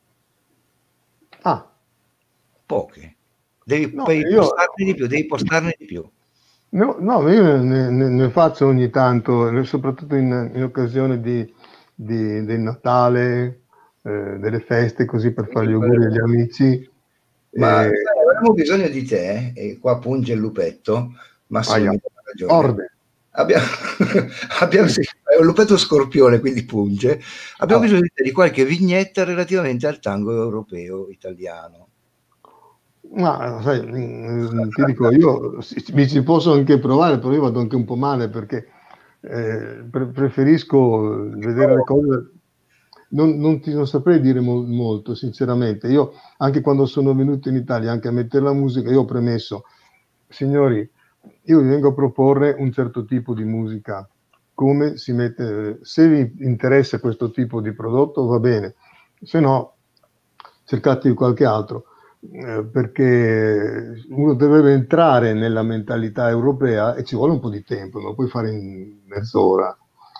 Poche. Devi postarne di più. No, io ne faccio ogni tanto, soprattutto in occasione del Natale, delle feste, così per fare gli auguri agli amici. Ma avremo bisogno di te, e qua punge il lupetto, Massimo mi dà ragione. Abbiamo è un lupetto scorpione, quindi punge. Abbiamo bisogno di te, di qualche vignetta relativamente al tango europeo italiano. Ma sai, ti dico, io mi ci posso anche provare, però io vado anche un po' male perché preferisco vedere le cose, non saprei dire molto, sinceramente. Io anche quando sono venuto in Italia, anche a mettere la musica, io ho premesso, signori, io vi vengo a proporre un certo tipo di musica, come si mette, se vi interessa questo tipo di prodotto va bene, se no cercate qualche altro. Perché uno deve entrare nella mentalità europea e ci vuole un po' di tempo, non lo puoi fare in mezz'ora.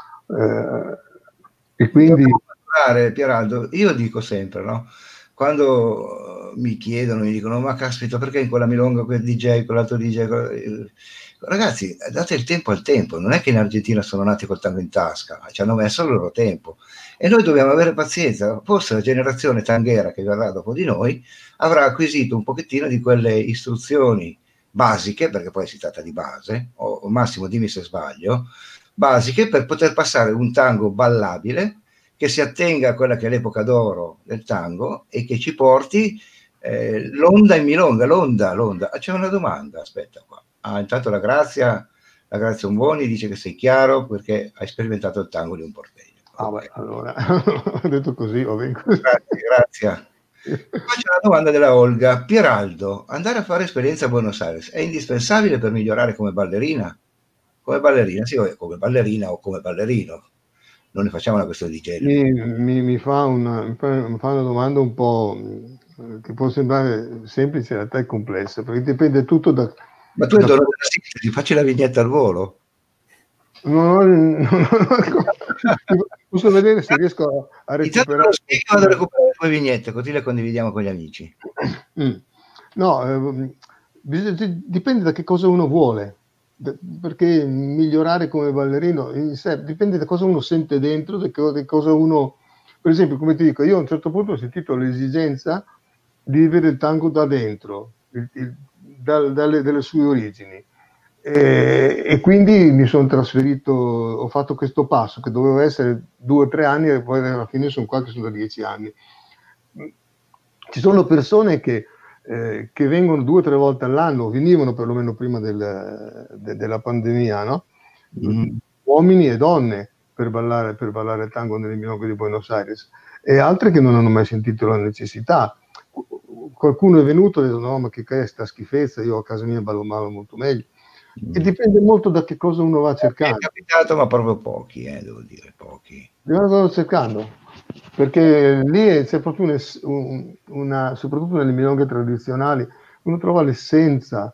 E quindi... Pieraldo, io dico sempre, no? Quando mi chiedono, mi dicono, ma caspita, perché in quella milonga quel DJ, quell'altro DJ... Ragazzi, date il tempo al tempo, non è che in Argentina sono nati col tango in tasca, ci hanno messo il loro tempo. E noi dobbiamo avere pazienza, forse la generazione tanghera che verrà dopo di noi avrà acquisito un pochettino di quelle istruzioni basiche, perché poi si tratta di base, o massimo dimmi se sbaglio, basiche per poter passare un tango ballabile che si attenga a quella che è l'epoca d'oro del tango e che ci porti l'onda in milonga, l'onda. C'è una domanda, aspetta qua. Intanto la Grazia Unboni dice che sei chiaro perché hai sperimentato il tango di un porteño. Beh, allora, ho detto così, va bene. Grazie. Poi c'è la domanda della Olga. Pieraldo, andare a fare esperienza a Buenos Aires è indispensabile per migliorare come ballerina? Come ballerina? Sì, come ballerina o come ballerino. Non ne facciamo una questione di genere. Mi fa una domanda un po' che può sembrare semplice, in realtà è complessa, perché dipende tutto da... Ma tu hai dono della sintesi, facci la vignetta al volo. Posso vedere se riesco a recuperare. Vado a recuperare le tue vignette, così le condividiamo con gli amici. No, dipende da che cosa uno vuole, perché migliorare come ballerino in sé dipende da cosa uno sente dentro, da cosa uno, per esempio, come ti dico, io a un certo punto ho sentito l'esigenza di vivere il tango da dentro, dalle sue origini. E quindi mi sono trasferito, ho fatto questo passo che doveva essere 2 o 3 anni e poi alla fine sono qua che sono da 10 anni. Ci sono persone che vengono 2 o 3 volte all'anno, venivano perlomeno prima della pandemia, no? Uomini e donne per ballare tango nelle milonghe di Buenos Aires, e altre che non hanno mai sentito la necessità. Qualcuno è venuto e ha detto no, ma che è sta schifezza, io a casa mia ballo molto meglio. E dipende molto da che cosa uno va cercando. È capitato, ma proprio pochi, devo dire, pochi. Cosa sto cercando? Perché lì c'è proprio soprattutto nelle milonghe tradizionali, uno trova l'essenza,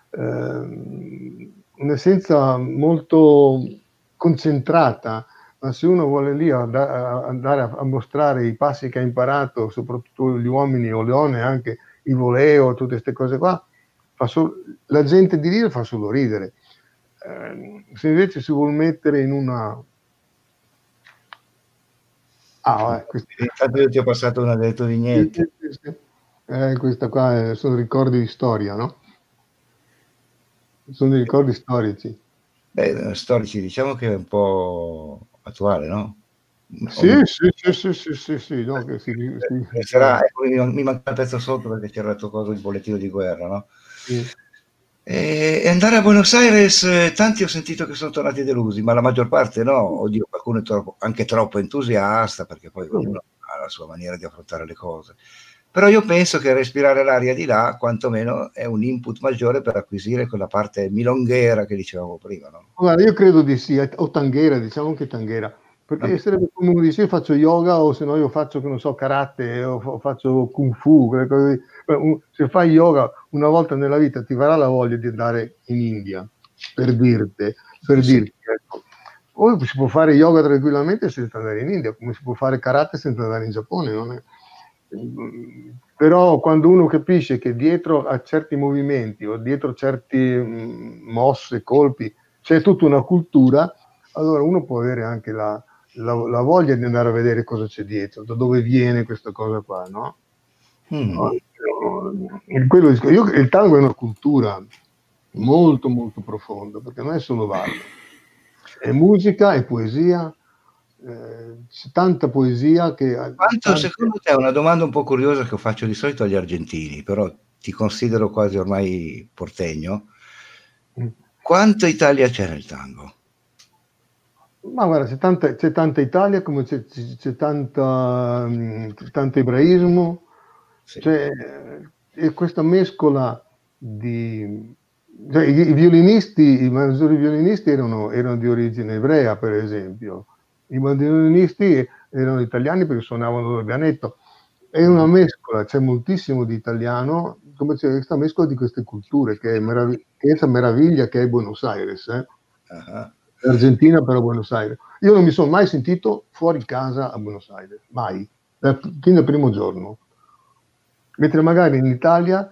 un'essenza molto concentrata, ma se uno vuole lì andare a mostrare i passi che ha imparato, soprattutto gli uomini o le donne, anche il voleo, tutte queste cose qua, la gente di lì fa solo ridere. Se invece si vuol mettere in una... Intanto io ti ho passato una delle tue vignette. Sì. Questa qua sono ricordi di storia, no? Sono dei ricordi storici. Beh, storici, diciamo che è un po' attuale, no? Sì. No, sarà, ecco, mi manca il pezzo sotto perché c'era il tuo coso, il bollettino di guerra, no? Sì. E andare a Buenos Aires, tanti ho sentito che sono tornati delusi, ma la maggior parte no. Oddio, qualcuno è anche troppo entusiasta, perché poi ognuno ha la sua maniera di affrontare le cose. Però io penso che respirare l'aria di là, quantomeno, è un input maggiore per acquisire quella parte milonghera che dicevamo prima, no? Guarda, io credo di sì, o tanghera, diciamo anche tanghera, perché sarebbe come uno dice io faccio yoga, o se no io faccio, che non so, karate, o faccio kung fu, quelle cose. Se fai yoga una volta nella vita ti verrà la voglia di andare in India, per dirti, ecco. O si può fare yoga tranquillamente senza andare in India, come si può fare karate senza andare in Giappone, non è... Però quando uno capisce che dietro a certi movimenti o dietro certi mosse, colpi, c'è tutta una cultura, allora uno può avere anche la voglia di andare a vedere cosa c'è dietro, da dove viene questa cosa qua, no? Il tango è una cultura molto molto profonda, perché non è solo ballo, è musica, è poesia, c'è tanta poesia che... Secondo te, è una domanda un po' curiosa che faccio di solito agli argentini, però ti considero quasi ormai portegno. Quanto Italia c'è nel tango? Ma guarda, c'è tanta Italia, come c'è tanto ebraismo, sì. E questa mescola di... Cioè, i maggiori violinisti erano di origine ebrea, per esempio. I violinisti erano italiani perché suonavano l'organetto. È una mescola, c'è moltissimo di italiano, come c'è questa mescola di queste culture, che è questa meraviglia che è Buenos Aires. Argentina, però Buenos Aires. Io non mi sono mai sentito fuori casa a Buenos Aires, mai, fin dal primo giorno. Mentre magari in Italia,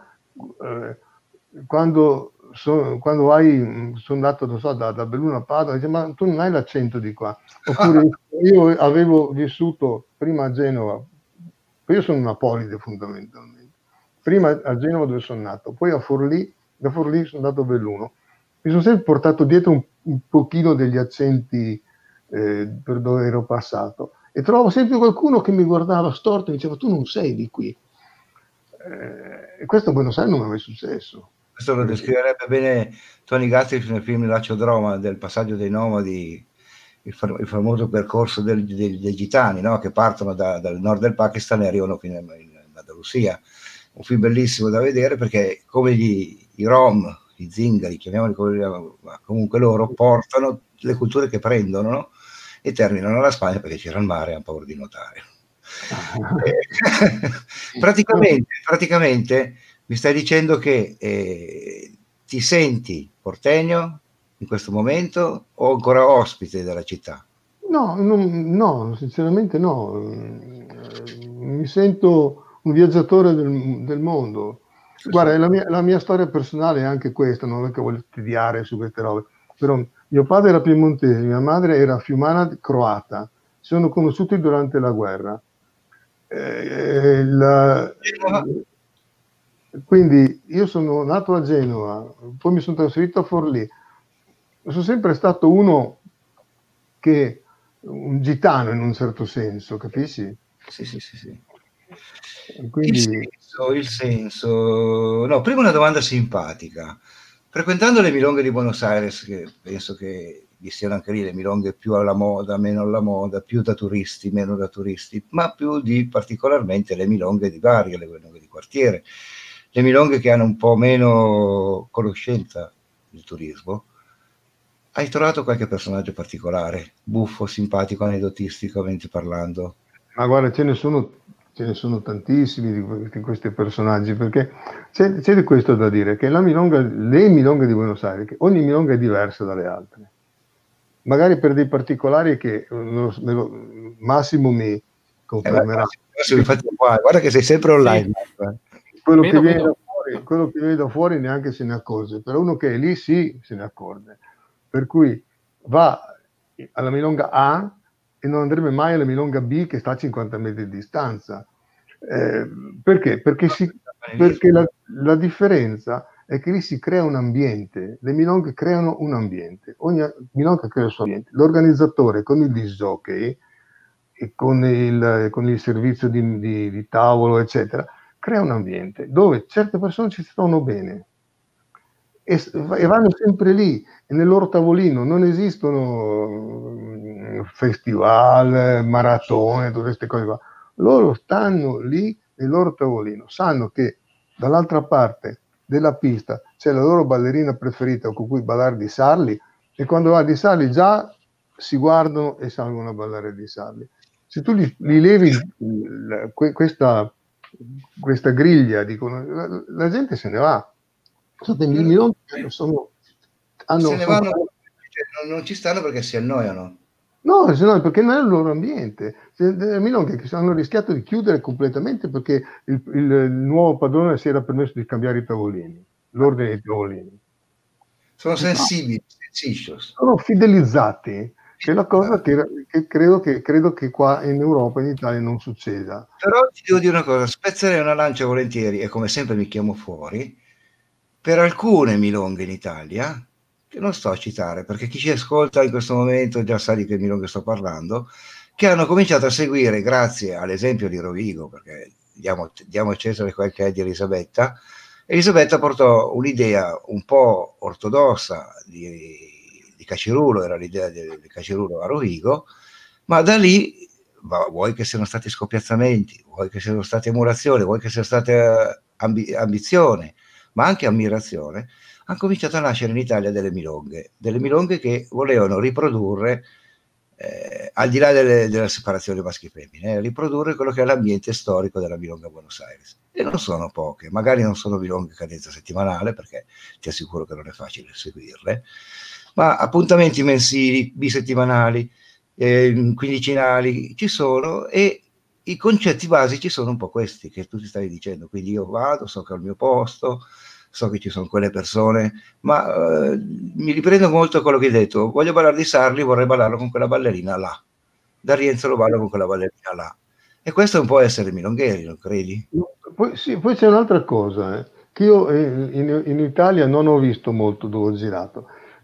quando sono andato, non so, da Belluno a Padova, dice, ma tu non hai l'accento di qua. Oppure io avevo vissuto prima a Genova, io sono una apolide fondamentalmente, prima a Genova dove sono nato, poi a Forlì, da Forlì sono andato a Belluno. Mi sono sempre portato dietro un pochino degli accenti per dove ero passato, e trovavo sempre qualcuno che mi guardava storto e mi diceva tu non sei di qui. E questo a Buenos Aires non mi è mai successo. Questo lo descriverebbe bene Tony Guthrie nel film Laciodroma, del passaggio dei nomadi, il famoso percorso dei gitani, no? Che partono dal nord del Pakistan e arrivano fino in Andalusia. Un film bellissimo da vedere perché come i Rom, i zingari, chiamiamoli comunque loro, portano le culture che prendono, no? E terminano alla Spagna perché c'era il mare e hanno paura di nuotare. Praticamente mi stai dicendo che ti senti portegno in questo momento o ancora ospite della città? No, sinceramente no. Mi sento un viaggiatore del mondo. Guarda, la mia storia personale è anche questa, non è che voglio studiare su queste robe, però mio padre era piemontese, mia madre era fiumana croata, si sono conosciuti durante la guerra. Quindi io sono nato a Genova, poi mi sono trasferito a Forlì. Sono sempre stato uno che un gitano in un certo senso, capisci? Sì. Quindi... Il senso. No, prima una domanda simpatica. Frequentando le milonghe di Buenos Aires, che penso che vi siano anche lì le milonghe più alla moda, meno alla moda, più da turisti, meno da turisti, ma più di particolarmente le milonghe di varie, le milonghe di quartiere, le milonghe che hanno un po' meno conoscenza del turismo. Hai trovato qualche personaggio particolare, buffo, simpatico, aneddotisticamente parlando? Ma guarda, ce ne sono tantissimi di questi personaggi, perché c'è di questo da dire, che le milonghe di Buenos Aires, che ogni milonga è diversa dalle altre. Magari per dei particolari che Massimo mi confermerà. Infatti, guarda che sei sempre online. Quello che viene da fuori neanche se ne accorge, però uno che è lì sì se ne accorge. Per cui va alla milonga A e non andrebbe mai alla milonga B che sta a 50 metri di distanza. Perché? Perché la differenza è che lì si crea un ambiente, le milonghe creano un ambiente, ogni milonga crea il suo ambiente. L'organizzatore con il disc jockey e con il servizio di tavolo, eccetera, crea un ambiente dove certe persone ci stanno bene e vanno sempre lì, e nel loro tavolino non esistono festival, maratone, tutte queste cose qua. Loro stanno lì nel loro tavolino, sanno che dall'altra parte della pista c'è la loro ballerina preferita con cui ballare di Sarli, e quando va di Sarli già si guardano e salgono a ballare di Sarli. Se tu li levi questa griglia, dicono, la gente se ne va. Se ne vanno, non ci stanno perché si annoiano. No, perché non è il loro ambiente. Le milonghe che hanno rischiato di chiudere completamente perché il nuovo padrone si era permesso di cambiare i tavolini, l'ordine dei tavolini. Sono sensibili, sono fidelizzati, che è la cosa che credo che qua in Europa, in Italia, non succeda. Però ti devo dire una cosa, spezzerei una lancia volentieri, e come sempre mi chiamo fuori, per alcune milonghe in Italia, che non sto a citare, perché chi ci ascolta in questo momento già sa di che milonghe sto parlando, che hanno cominciato a seguire, grazie all'esempio di Rovigo, perché diamo a Cesare quel che è di Elisabetta. Elisabetta portò un'idea un po' ortodossa di Cacirulo, era l'idea di Cacirulo a Rovigo, ma da lì, vuoi che siano stati scoppiazzamenti, vuoi che siano state emulazioni, vuoi che sia stata ambizione, ma anche ammirazione, hanno cominciato a nascere in Italia delle milonghe che volevano riprodurre, al di là della separazione maschi-femmine, riprodurre quello che è l'ambiente storico della milonga Buenos Aires. E non sono poche, magari non sono milonghe cadenza settimanale, perché ti assicuro che non è facile seguirle, ma appuntamenti mensili, bisettimanali, quindicinali ci sono, e i concetti basici sono un po' questi che tu ti stavi dicendo. Quindi io vado, so che ho il mio posto, so che ci sono quelle persone, ma mi riprendo molto a quello che hai detto. Voglio ballare di Sarli, vorrei ballarlo con quella ballerina là. Da Rienzo lo ballo con quella ballerina là. E questo è un po' essere milongheri, non credi? Poi c'è un'altra cosa, che io in Italia non ho visto molto dove ho girato.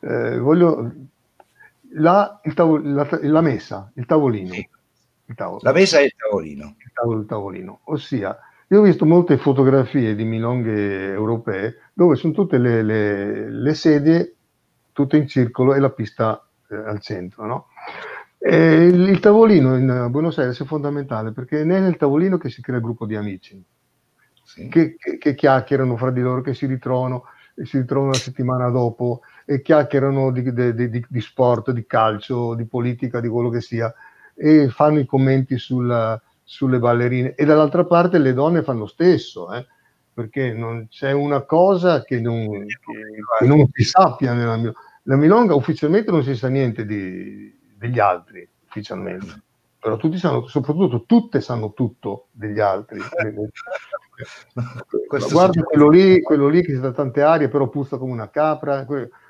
La messa, il tavolino. Sì. La messa è il tavolino. Il tavolino. Ossia, io ho visto molte fotografie di milonghe europee dove sono tutte le sedie tutte in circolo e la pista al centro, no? Il tavolino in Buenos Aires è fondamentale perché è nel tavolino che si crea il gruppo di amici, sì, che chiacchierano fra di loro, che si ritrovano la settimana dopo e chiacchierano di sport, di calcio, di politica, di quello che sia, e fanno i commenti sulle ballerine. E dall'altra parte le donne fanno lo stesso, perché non c'è una cosa che non si sappia la milonga. Ufficialmente non si sa niente degli altri, ufficialmente, però tutti sanno, soprattutto tutte sanno tutto degli altri. Guarda quello lì che si dà tante arie però puzza come una capra,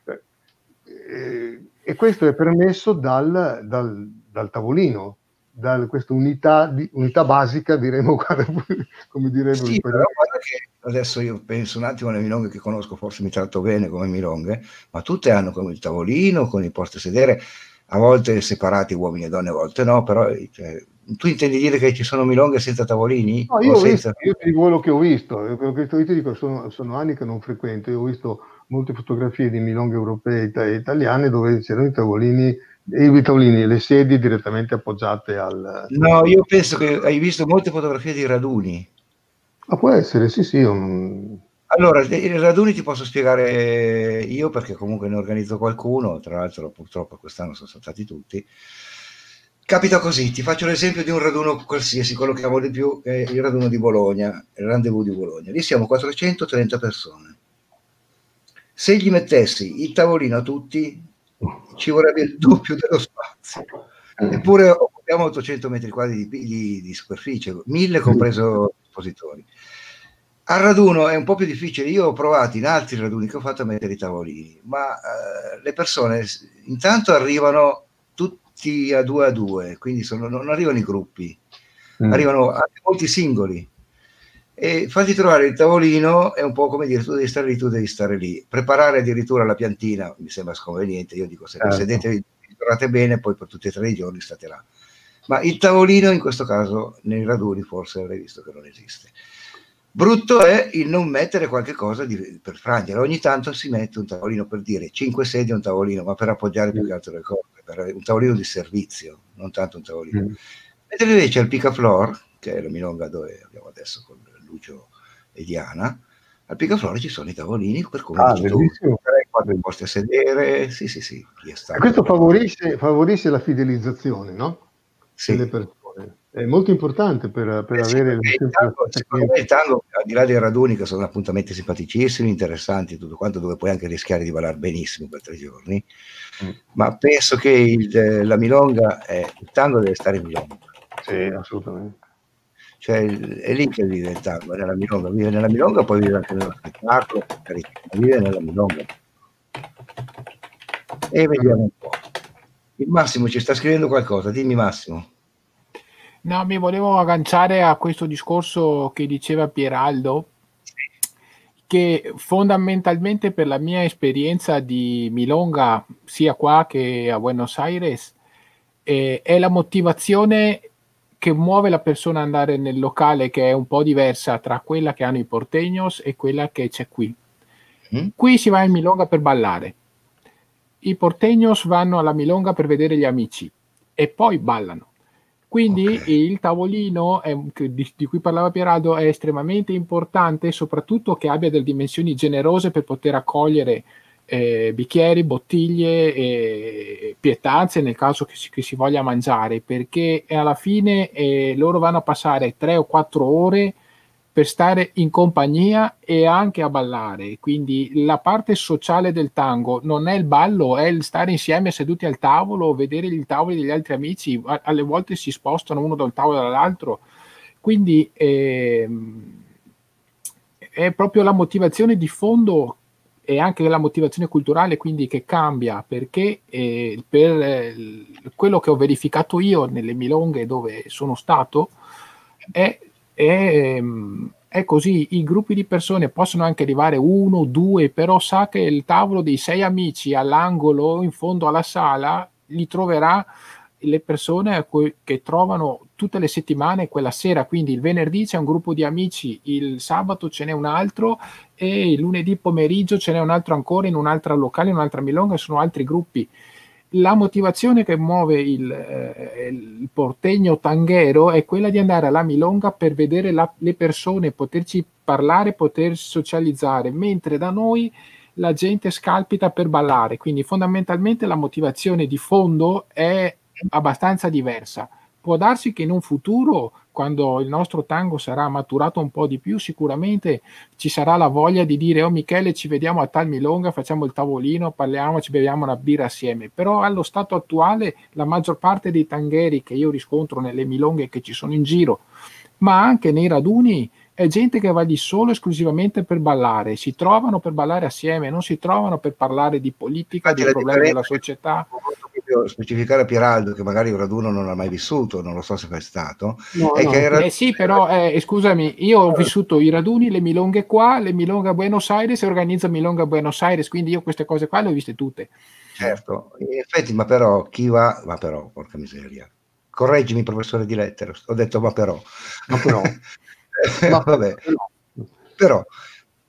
e questo è permesso dal tavolino, da questa unità basica, diremo, come direbbe. Sì, però guarda che adesso io penso un attimo alle milonghe che conosco, forse mi tratto bene come milonghe, ma tutte hanno come il tavolino con il portasedere, a volte separati uomini e donne, a volte no, però tu intendi dire che ci sono milonghe senza tavolini? No, io ti dico quello che ho visto, quello che ti dico, sono anni che non frequento. Io ho visto molte fotografie di milonghe europee e italiane dove c'erano i tavolini, le sedie direttamente appoggiate al... No, io penso che hai visto molte fotografie di raduni. Ma può essere, sì, sì. Allora, i raduni ti posso spiegare io, perché comunque ne organizzo qualcuno, tra l'altro purtroppo quest'anno sono saltati tutti. Capita così, ti faccio l'esempio di un raduno qualsiasi, quello che amo di più è il raduno di Bologna, il Rendezvous di Bologna. Lì siamo 430 persone. Se gli mettessi il tavolino a tutti, ci vorrebbe il doppio dello spazio. Eppure occupiamo 800 metri quadri di superficie, 1000 compreso i espositori. Al raduno è un po' più difficile. Io ho provato in altri raduni che ho fatto a mettere i tavolini, ma le persone intanto arrivano tutti a due, quindi non arrivano i gruppi, arrivano anche molti singoli. E farti trovare il tavolino è un po' come dire: tu devi stare lì, tu devi stare lì. Preparare addirittura la piantina mi sembra sconveniente. Io dico sempre: sedetevi, trovate bene, poi per tutti e 3 i giorni state là. Ma il tavolino in questo caso nei raduni forse avrei visto che non esiste. Brutto è il non mettere qualche cosa per frangere. Ogni tanto si mette un tavolino, per dire 5 sedie un tavolino, ma per appoggiare più che altro le cose, per un tavolino di servizio, non tanto un tavolino. Mentre invece al Picaflor, che è la milonga dove abbiamo adesso con Lucio e Diana, al Picaflor ci sono i tavolini, per come dici tu, 3-4 posti a sedere, sì. E questo favorisce la fidelizzazione, no? Sì. Delle persone. È molto importante per avere secondo me il tango, al di là dei raduni che sono appuntamenti simpaticissimi, interessanti, tutto quanto, dove puoi anche rischiare di ballare benissimo per 3 giorni, ma penso che la milonga il tango deve stare in milonga. Sì, assolutamente. Cioè è lì che vive il tango, nella milonga. Vive nella milonga, poi vive anche nello spettacolo, vive nella milonga. E vediamo un po'. Il Massimo ci sta scrivendo qualcosa, dimmi Massimo. No, mi volevo agganciare a questo discorso che diceva Pieraldo, che fondamentalmente per la mia esperienza di milonga, sia qua che a Buenos Aires, è la motivazione che muove la persona ad andare nel locale, che è un po' diversa tra quella che hanno i porteños e quella che c'è qui. Qui si va in milonga per ballare. I porteños vanno alla milonga per vedere gli amici e poi ballano. Quindi il tavolino di cui parlava Pieraldo è estremamente importante, soprattutto che abbia delle dimensioni generose per poter accogliere bicchieri, bottiglie e pietanze nel caso che si voglia mangiare, perché alla fine loro vanno a passare 3 o 4 ore per stare in compagnia e anche a ballare. Quindi la parte sociale del tango non è il ballo, è il stare insieme seduti al tavolo, vedere i tavoli degli altri amici, alle volte si spostano uno da un tavolo all'altro. Quindi è proprio la motivazione di fondo e anche la motivazione culturale, quindi, che cambia, perché per quello che ho verificato io nelle milonghe dove sono stato è così. I gruppi di persone possono anche arrivare 1 o 2, però sa che il tavolo dei 6 amici all'angolo in fondo alla sala li troverà le persone che trovano tutte le settimane quella sera. Quindi il venerdì c'è un gruppo di amici, il sabato ce n'è un altro e il lunedì pomeriggio ce n'è un altro ancora in un altro locale, in un'altra milonga, sono altri gruppi. La motivazione che muove il portegno tanghero è quella di andare alla milonga per vedere le persone, poterci parlare, poter socializzare, mentre da noi la gente scalpita per ballare. Quindi fondamentalmente la motivazione di fondo è abbastanza diversa. Può darsi che in un futuro, quando il nostro tango sarà maturato un po' di più, sicuramente ci sarà la voglia di dire: oh Michele, ci vediamo a tal milonga, facciamo il tavolino, parliamo, ci beviamo una birra assieme. Però allo stato attuale la maggior parte dei tangheri che io riscontro nelle milonghe che ci sono in giro, ma anche nei raduni, è gente che va lì solo esclusivamente per ballare. Si trovano per ballare assieme, non si trovano per parlare di politica, di problemi della società. Specificare a Pieraldo, che magari un raduno non ha mai vissuto, non lo so se è stato. Sì, però scusami, io ho vissuto i raduni, le milonghe qua, le milonghe a Buenos Aires, e organizzo milonga a Buenos Aires, quindi io queste cose qua le ho viste tutte. Certo, in effetti, ma però chi va, porca miseria. Correggimi, professore di lettere, ho detto ma però. Ma però. Vabbè.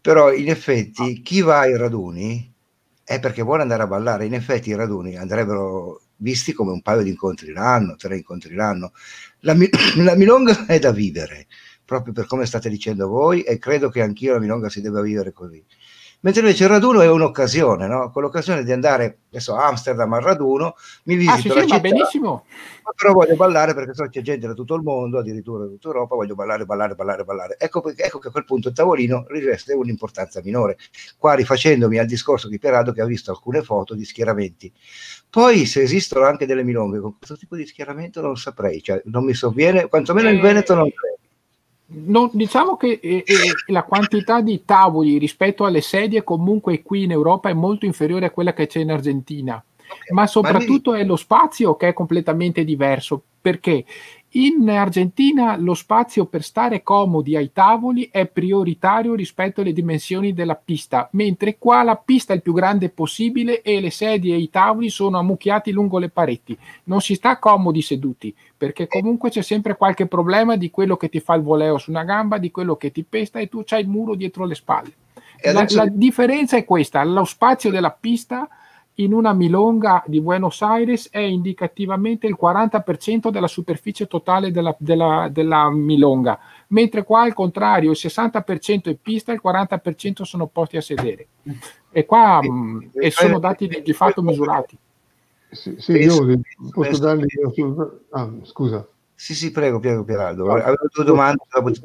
Però in effetti chi va ai raduni è perché vuole andare a ballare. In effetti i raduni andrebbero visti come un paio di incontri l'anno, 3 incontri l'anno. La milonga è da vivere, proprio per come state dicendo voi, e credo che anch'io la milonga si debba vivere così. Mentre invece il raduno è un'occasione, no? Quell'occasione di andare, adesso a Amsterdam al raduno, mi visito la sì, città, ma benissimo. però voglio ballare perché so c'è gente da tutto il mondo, addirittura da tutta Europa, voglio ballare. Ecco che a quel punto il tavolino riveste un'importanza minore. Qua rifacendomi al discorso di Pieraldo, che ha visto alcune foto di schieramenti. Poi se esistono anche delle milonghe con questo tipo di schieramento non saprei, cioè non mi sovviene, quantomeno in Veneto non credo. Diciamo che la quantità di tavoli rispetto alle sedie comunque qui in Europa è molto inferiore a quella che c'è in Argentina, ma soprattutto è lo spazio che è completamente diverso, perché in Argentina lo spazio per stare comodi ai tavoli è prioritario rispetto alle dimensioni della pista, mentre qua la pista è il più grande possibile e le sedie e i tavoli sono ammucchiati lungo le pareti, non si sta comodi seduti, perché comunque c'è sempre qualche problema di quello che ti fa il voleo su una gamba, di quello che ti pesta e tu c'hai il muro dietro le spalle. La differenza è questa: lo spazio della pista in una milonga di Buenos Aires è indicativamente il 40% della superficie totale della milonga, mentre qua al contrario il 60% è pista e il 40% sono posti a sedere. E qua sono dati di fatto misurati. Sì, io posso dargli... scusa. Sì, prego, Pieraldo. Avevo due domande.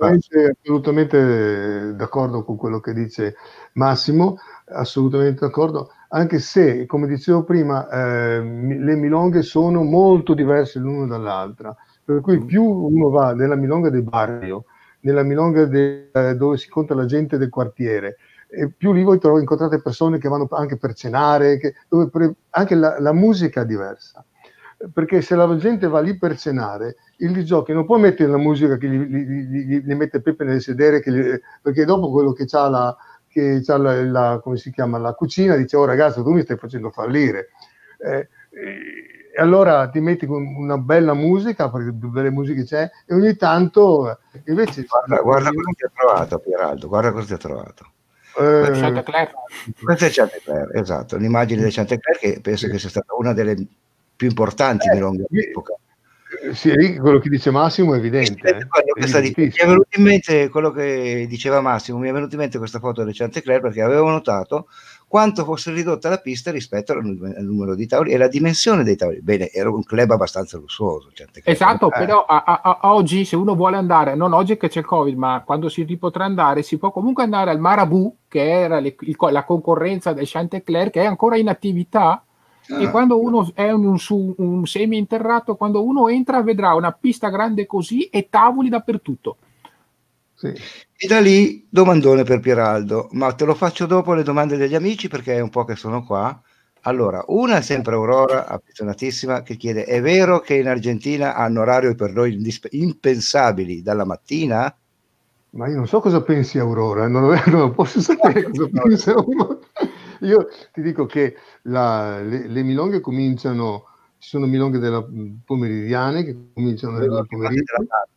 Assolutamente d'accordo con quello che dice Massimo, assolutamente d'accordo, anche se, come dicevo prima, le milonghe sono molto diverse l'una dall'altra, per cui più uno va nella milonga del barrio, nella milonga dove si conta la gente del quartiere, e più lì voi incontrate persone che vanno anche per cenare, dove anche la musica è diversa. Perché se la gente va lì per cenare, il disjockey non può mettere la musica che gli mette pepe nel sedere, perché dopo quello che c'ha come si chiama, la cucina, dice: oh ragazzo, tu mi stai facendo fallire. E allora ti metti con una bella musica, perché belle musiche c'è, e ogni tanto invece... Guarda cosa ti ha trovato, Pieraldo, guarda cosa ti ha trovato. Chantecler. Questo è Chantecler, esatto, un'immagine di Chantecler che penso che sia stata una delle più importanti milonghe dell'epoca. Sì, quello che dice Massimo è evidente. Mi è venuto in mente quello che diceva Massimo, mi è venuto in mente questa foto del Chantecler perché avevo notato quanto fosse ridotta la pista rispetto al numero di tavoli e la dimensione dei tavoli. Bene, era un club abbastanza lussuoso. Esatto, però oggi se uno vuole andare, non oggi che c'è il Covid, ma quando si potrà andare, si può comunque andare al Marabou, che era la concorrenza del Chantecler, che è ancora in attività. E quando uno è su un semi-interrato, quando uno entra vedrà una pista grande così e tavoli dappertutto. Sì. E da lì domandone per Pieraldo, ma te lo faccio dopo le domande degli amici perché è un po' che sono qua. Allora, una è sempre Aurora, appassionatissima, che chiede: è vero che in Argentina hanno orari per noi impensabili dalla mattina? Ma io non so cosa pensi Aurora, non posso sapere cosa pensa Aurora. Io ti dico che le milonghe cominciano, ci sono milonghe pomeridiane che cominciano nel pomeriggio,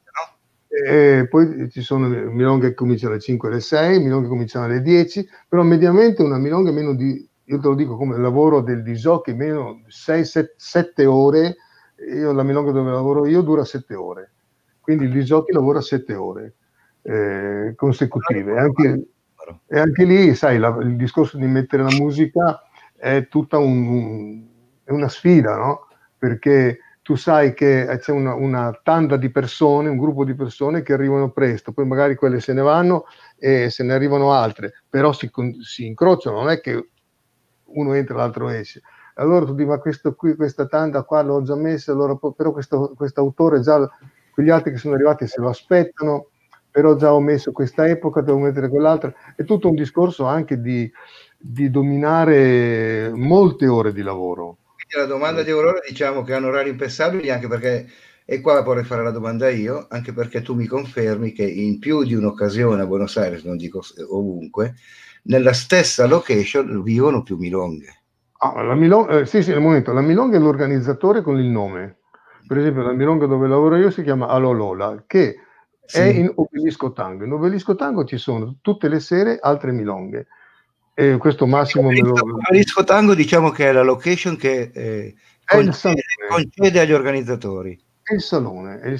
e poi ci sono milonghe che cominciano alle 5 e alle 6, milonghe che cominciano alle 10, però mediamente una milonga meno di, io te lo dico come lavoro del disjockey, meno 6-7 ore, la milonga dove lavoro io dura 7 ore, quindi il disjockey lavora 7 ore consecutive. E anche lì, sai, il discorso di mettere la musica è tutta è una sfida, no? Perché tu sai che c'è una tanda di persone, un gruppo di persone che arrivano presto, poi magari quelle se ne vanno e se ne arrivano altre, però si incrociano, non è che uno entra e l'altro esce. Allora tu dici: ma questa tanda qua l'ho già messa, allora, però questo autore già, quegli altri che sono arrivati se lo aspettano, però già ho messo questa epoca, devo mettere quell'altra. È tutto un discorso anche di dominare molte ore di lavoro. Quindi la domanda di Aurora, diciamo che hanno orari impensabili, anche perché, e qua vorrei fare la domanda io, anche perché tu mi confermi che in più di un'occasione a Buenos Aires, non dico ovunque, nella stessa location vivono più milonghe. Sì, nel momento la milonga è l'organizzatore con il nome. Per esempio la milonga dove lavoro io si chiama Alolola, che è in Obelisco Tango. In Obelisco Tango ci sono tutte le sere altre milonghe. E questo Massimo me lo... Obelisco Tango, diciamo che è la location che concede agli organizzatori. È il salone. È il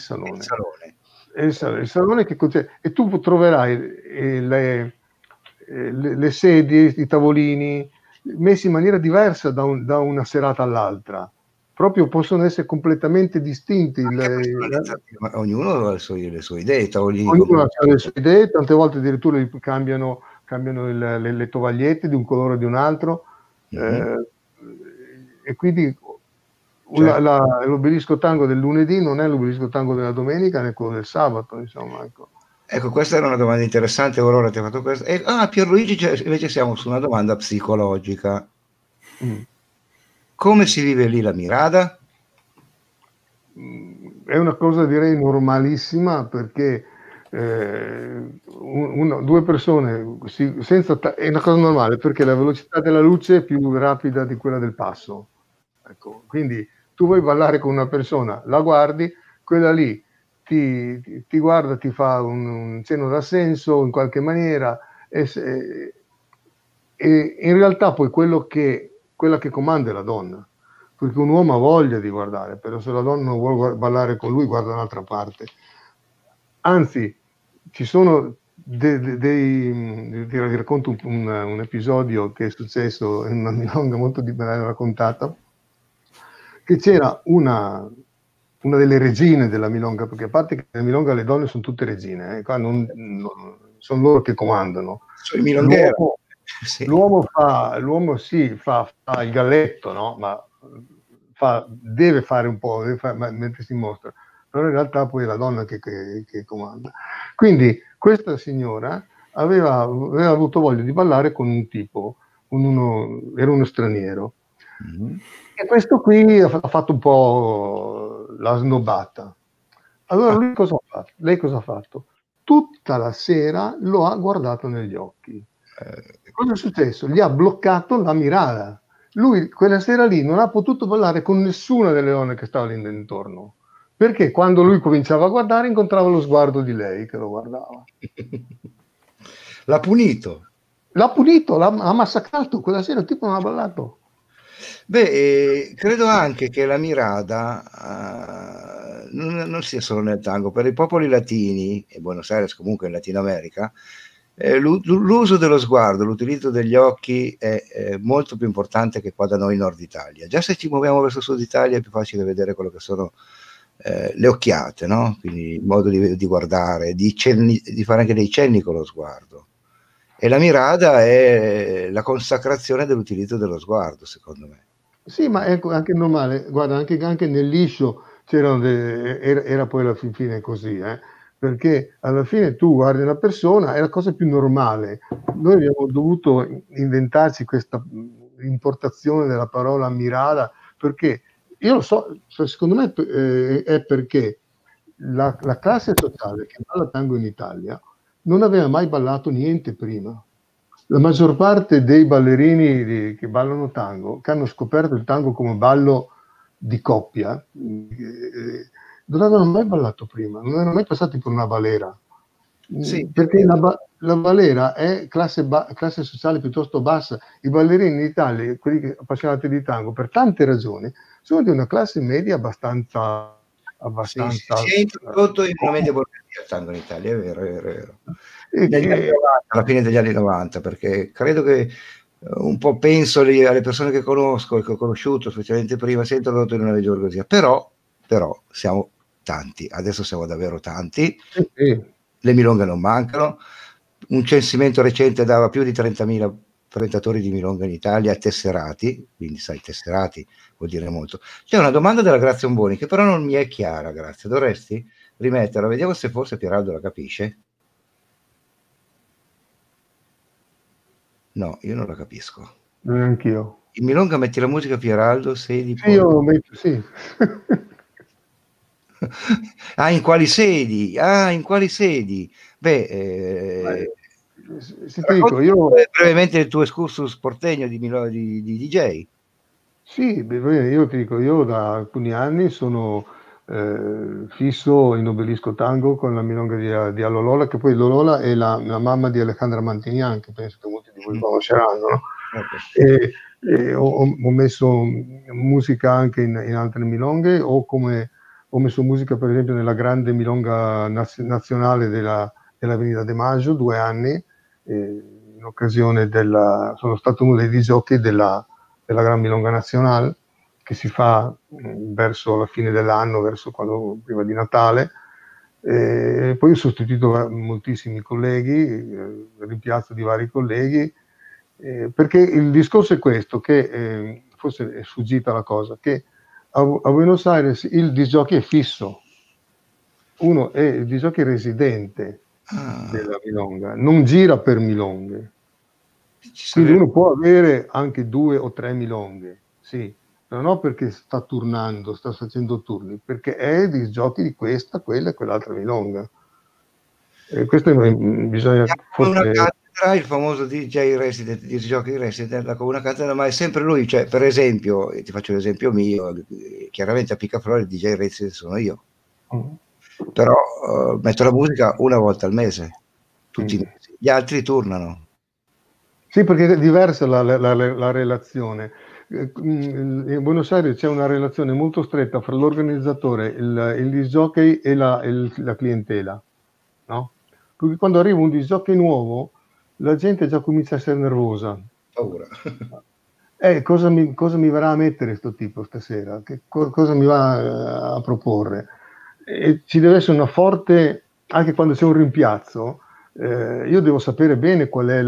salone che concede. E tu troverai le sedie, i tavolini messi in maniera diversa da una serata all'altra. Proprio possono essere completamente distinti. Ma ognuno ha le sue idee, tavolini. Ognuno ha le sue idee, tante volte addirittura cambiano le tovagliette di un colore o di un altro. E quindi l'Obelisco Tango del lunedì non è l'Obelisco Tango della domenica, né quello del sabato, insomma, Ecco, questa era una domanda interessante, Aurora ti ha fatto questa. Pierluigi, invece siamo su una domanda psicologica. Come si vive lì la Mirada? È una cosa, direi, normalissima, perché due persone è una cosa normale, perché la velocità della luce è più rapida di quella del passo. Ecco, quindi tu vuoi ballare con una persona, la guardi, quella lì ti guarda, ti fa un cenno d'assenso in qualche maniera, e in realtà poi quella che comanda è la donna, perché un uomo ha voglia di guardare, però se la donna non vuole ballare con lui, guarda un'altra parte. Anzi, ci sono ti racconto un episodio che è successo in una milonga molto bene raccontata, che c'era una delle regine della milonga, perché a parte che nella milonga le donne sono tutte regine, qua sono loro che comandano. Sono i milonghieri. L'uomo fa il galletto, no? Ma deve fare un po', mentre si mostra, però in realtà poi è la donna che comanda. Quindi questa signora aveva avuto voglia di ballare con un tipo, era uno straniero. E questo qui ha fatto un po' la snobbata. Allora lei cosa ha fatto? Tutta la sera lo ha guardato negli occhi. Cosa è successo? Gli ha bloccato la mirada. Lui quella sera lì non ha potuto ballare con nessuna delle donne che stavano lì intorno, perché quando lui cominciava a guardare incontrava lo sguardo di lei che lo guardava. L'ha punito. L'ha massacrato. Quella sera il tipo non ha ballato. Credo anche che la mirada non sia solo nel tango. Per i popoli latini, e Buenos Aires comunque in Latino America, l'uso dello sguardo, l'utilizzo degli occhi è molto più importante che qua da noi in Nord Italia. Già se ci muoviamo verso Sud Italia è più facile vedere quello che sono le occhiate, no? Quindi il modo di guardare, di fare anche dei cenni con lo sguardo. E la mirada è la consacrazione dell'utilizzo dello sguardo, secondo me. Sì, ma è anche normale. Guarda, anche nel liscio era poi alla fine così, perché alla fine tu guardi una persona, è la cosa più normale. Noi abbiamo dovuto inventarci questa importazione della parola mirada, perché io lo so, secondo me è perché la classe sociale che balla tango in Italia non aveva mai ballato niente prima. La maggior parte dei ballerini che ballano tango, che hanno scoperto il tango come ballo di coppia, non avevano mai ballato prima, non erano mai passati per una balera. Sì. Perché la balera è classe sociale piuttosto bassa. I ballerini in Italia, quelli che appassionati di tango, per tante ragioni, sono di una classe media abbastanza si è introdotto in una media borghesia il tango in Italia, è vero. Alla fine degli anni 90, perché credo che un po' penso alle persone che conosco e che ho conosciuto, specialmente prima, si è introdotto in una media borghesia, però siamo tanti, adesso siamo davvero tanti, le milonghe non mancano, un censimento recente dava più di 30.000 frequentatori di milonga in Italia tesserati, quindi sai, tesserati vuol dire molto. C'è una domanda della Grazia Omboni che però non mi è chiara, Grazia, dovresti rimetterla, vediamo se forse Pieraldo la capisce. No, io non la capisco. Neanch'io. In milonga metti la musica, Pieraldo, sedi... Sì, io metto, sì. In quali sedi? In quali sedi? Dico, io... brevemente il tuo excursus portegno di DJ. Sì, io ti dico, io da alcuni anni sono fisso in Obelisco Tango con la milonga di Alolola, che poi Lolola è la mamma di Alejandra Mantignan, che penso che molti di voi conosceranno, no? Ho messo musica anche in altre milonghe, ho messo musica per esempio nella grande milonga nazionale dell'Avenida De Maggio 2 anni, in occasione sono stato uno dei disjockey della Gran Milonga Nazionale, che si fa verso la fine dell'anno, prima di Natale. Poi ho sostituito moltissimi colleghi, rimpiazzo di vari colleghi, perché il discorso è questo, che forse è sfuggita la cosa, che a Buenos Aires il disjockey è fisso, uno è il disjockey residente della milonga, non gira per milonghe, quindi uno può avere anche 2 o 3 milonghe, sì, non perché sta turnando, sta facendo turni, perché è disjockey di questa, quella e quell'altra milonga. Questo bisogna forse... il famoso DJ resident, disjockey resident, come una cattedra, ma è sempre lui, cioè per esempio, ti faccio l'esempio mio, chiaramente a Picaflor il DJ resident sono io, però metto la musica una volta al mese, tutti i mesi, gli altri turnano. Sì, perché è diversa la relazione. In Buenos Aires c'è una relazione molto stretta fra l'organizzatore, il disjockey e la clientela, no? Perché quando arriva un disjockey nuovo, la gente già comincia a essere nervosa. Paura. Cosa mi verrà a mettere sto tipo stasera? Cosa mi va a proporre? E ci deve essere una forte, anche quando c'è un rimpiazzo, io devo sapere bene qual è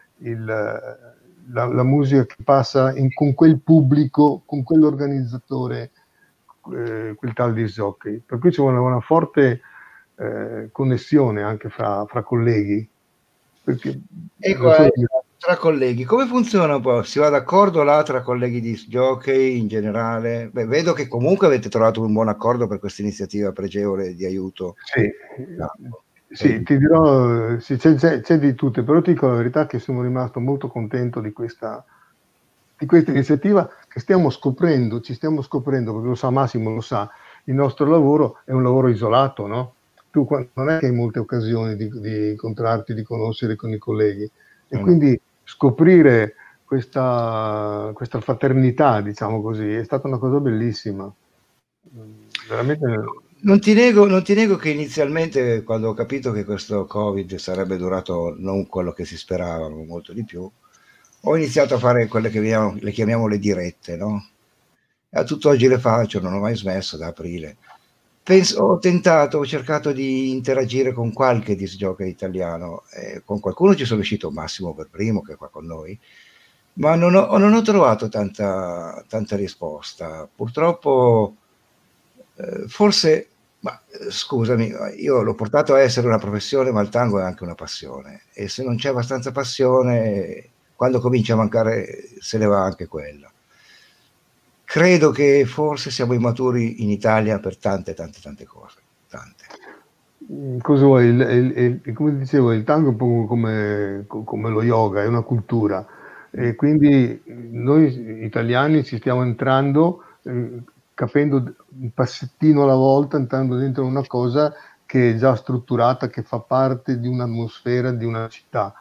la musica che passa con quel pubblico, con quell'organizzatore, quel tal disjockey. Per cui c'è una forte connessione anche fra colleghi. Perché tra colleghi, come funziona un po'? Si va d'accordo là tra colleghi di jockey in generale? Beh, vedo che comunque avete trovato un buon accordo per questa iniziativa pregevole di aiuto. Sì, ti dirò, sì, c'è di tutte, però ti dico la verità che sono rimasto molto contento di questa iniziativa che ci stiamo scoprendo, perché lo sa Massimo, lo sa, il nostro lavoro è un lavoro isolato, no? Tu non è che hai molte occasioni di incontrarti, di conoscere con i colleghi, e quindi scoprire questa fraternità, diciamo così, è stata una cosa bellissima. Veramente. Non ti nego che inizialmente, quando ho capito che questo Covid sarebbe durato non quello che si sperava, ma molto di più, ho iniziato a fare quelle che le chiamiamo le dirette, no? E a tutt'oggi le faccio, non ho mai smesso da aprile. Ho cercato di interagire con qualche disjockey italiano, con qualcuno ci sono riuscito, Massimo per primo, che è qua con noi, ma non ho trovato tanta risposta. Purtroppo, forse, ma scusami, io l'ho portato a essere una professione, ma il tango è anche una passione, e se non c'è abbastanza passione, quando comincia a mancare, se ne va anche quella. Credo che forse siamo immaturi in Italia per tante cose. Tante. Cosa vuoi? Come dicevo, il tango è un po' come lo yoga, è una cultura. E quindi noi italiani ci stiamo entrando, capendo un passettino alla volta, entrando dentro una cosa che è già strutturata, che fa parte di un'atmosfera, di una città.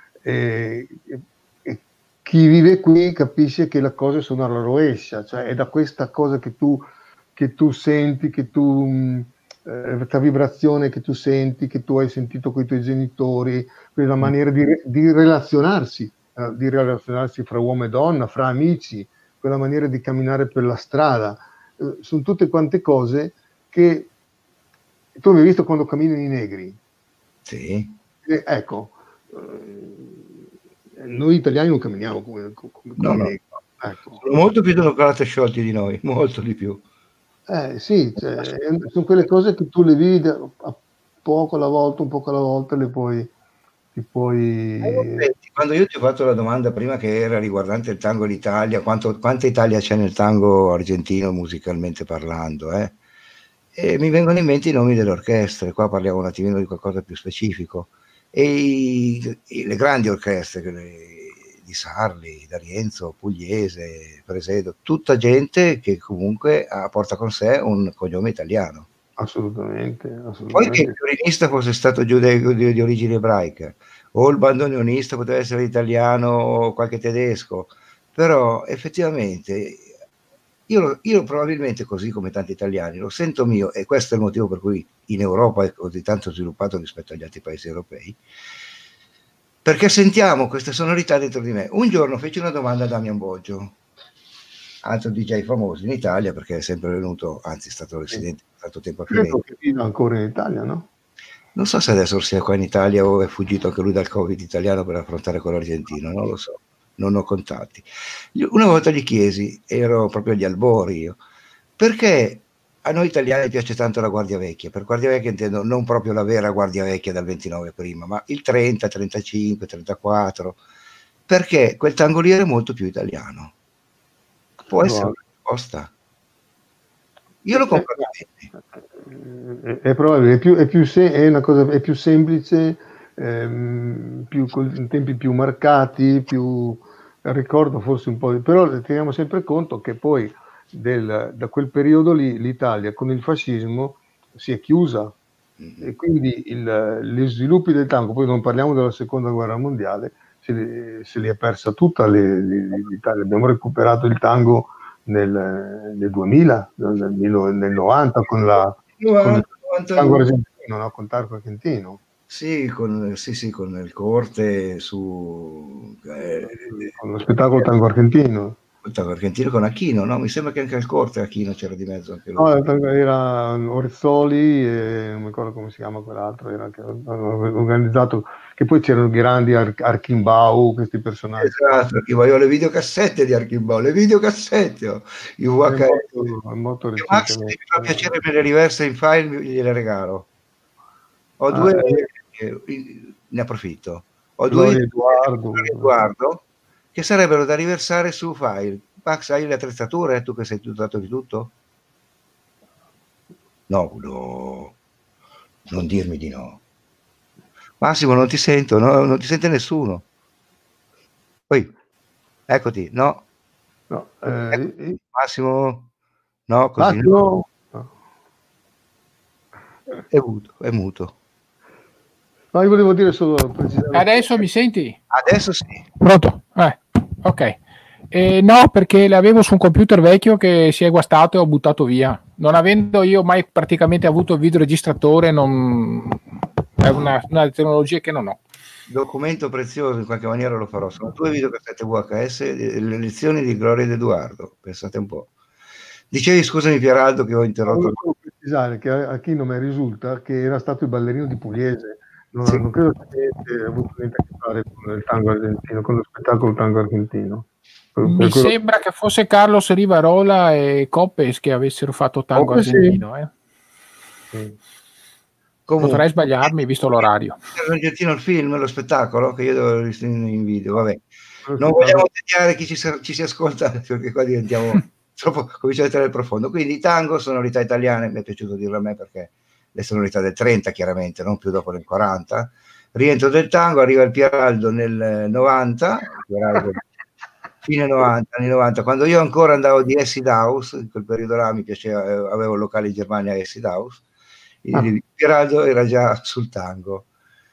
Chi vive qui capisce che le cose sono alla rovescia, cioè è da questa cosa che tu senti, questa vibrazione che tu senti, che tu hai sentito con i tuoi genitori, quella maniera di relazionarsi fra uomo e donna, fra amici, quella maniera di camminare per la strada, sono tutte quante cose che tu avevi visto quando camminano i negri. Sì. Ecco. Noi italiani non camminiamo come no. Ecco. Sono molto più democratici sciolti di noi, molto di più. Sì, sono quelle cose che tu le vedi a poco alla volta, un poco alla volta, ti puoi... Quando io ti ho fatto la domanda prima, che era riguardante il tango in Italia, quanta Italia c'è nel tango argentino musicalmente parlando, e mi vengono in mente i nomi delle orchestre. Qua parliamo un attimino di qualcosa più specifico. E le grandi orchestre di di Sarli, D'Arienzo, Pugliese, Presedo, tutta gente che comunque porta con sé un cognome italiano. Assolutamente, Poi che assolutamente. il violinista fosse stato giudeo di origine ebraica, o il bandoneonista poteva essere italiano o qualche tedesco, però effettivamente io probabilmente, così come tanti italiani, lo sento mio, e questo è il motivo per cui in Europa è così tanto sviluppato rispetto agli altri paesi europei, perché sentiamo queste sonorità dentro di me. Un giorno feci una domanda a Damian Boggio, altro DJ famoso in Italia, perché è sempre venuto, anzi è stato residente tanto tempo a Firenze. Credo che viva ancora in Italia, no? Non so se adesso sia qua in Italia o è fuggito anche lui dal Covid italiano per affrontare quello argentino, non lo so, non ho contatti. Una volta gli chiesi, ero proprio agli albori io, perché a noi italiani piace tanto la Guardia Vecchia. Per Guardia Vecchia intendo non proprio la vera Guardia Vecchia del 29 prima, ma il 30, 35, 34, perché quel tango lì era molto più italiano. Può essere una risposta. Io lo comprendo bene. È probabile, è una cosa, è più semplice, con tempi più marcati, ricordo forse un po', però teniamo sempre conto che poi da quel periodo lì l'Italia con il fascismo si è chiusa, e quindi gli sviluppi del tango, poi non parliamo della seconda guerra mondiale, se li ha persa tutta l'Italia. Abbiamo recuperato il tango nel 2000, nel 90 con il tango argentino, no? Con tango argentino. Sì, con il corte con lo spettacolo tango argentino. Il tango argentino con Aquino, no? Mi sembra che anche al corte Aquino c'era di mezzo anche lui. No, era Orizzoli e non mi ricordo come si chiama quell'altro, era anche organizzato, che poi c'erano grandi Archimbau, questi personaggi. Esatto, io ho le videocassette di Archimbau, le videocassette, i VHS. È molto Max, mi fa piacere me le riversa in file, gliele regalo. Ho ne approfitto. Ho due Edoardo che sarebbero da riversare su file. Max, hai le attrezzature? Tu che sei dotato di tutto? No, non dirmi di no. Massimo, non ti sento, no? Non ti sente nessuno. Poi, eccoti, no? Massimo, no, così Massimo? No. È muto. No, io volevo dire solo adesso mi senti? Adesso sì. Pronto? Ok. No, perché l'avevo su un computer vecchio che si è guastato e ho buttato via. Non avendo io mai praticamente avuto il videoregistratore, è una tecnologia che non ho. Documento prezioso, in qualche maniera lo farò. Sono 2 videocassette VHS, le lezioni di Gloria ed Edoardo. Pensate un po'. Dicevi, scusami Pieraldo, che ho interrotto. Volevo precisare che a chi non mi risulta che era stato il ballerino di Pugliese. Non credo che abbia avuto niente a che fare con il tango argentino, con lo spettacolo tango argentino. Mi sembra che fosse Carlos Rivarola e Coppes che avessero fatto tango argentino. Sì. Potrei sbagliarmi visto l'orario. Argentino il film, lo spettacolo che io devo vedere in video, vabbè. Non vogliamo tediare chi ci si ascolta, perché qua diventiamo troppo, cominciamo a entrare nel profondo. Quindi tango, sonorità italiane, mi è piaciuto dirlo a me perché le sonorità del 30 chiaramente, non più dopo del 40. Rientro del tango, arriva il Pieraldo nel 90, fine 90, anni 90, quando io ancora andavo di Acid House, in quel periodo là mi piaceva, avevo il locale in Germania Acid House, Pieraldo era già sul tango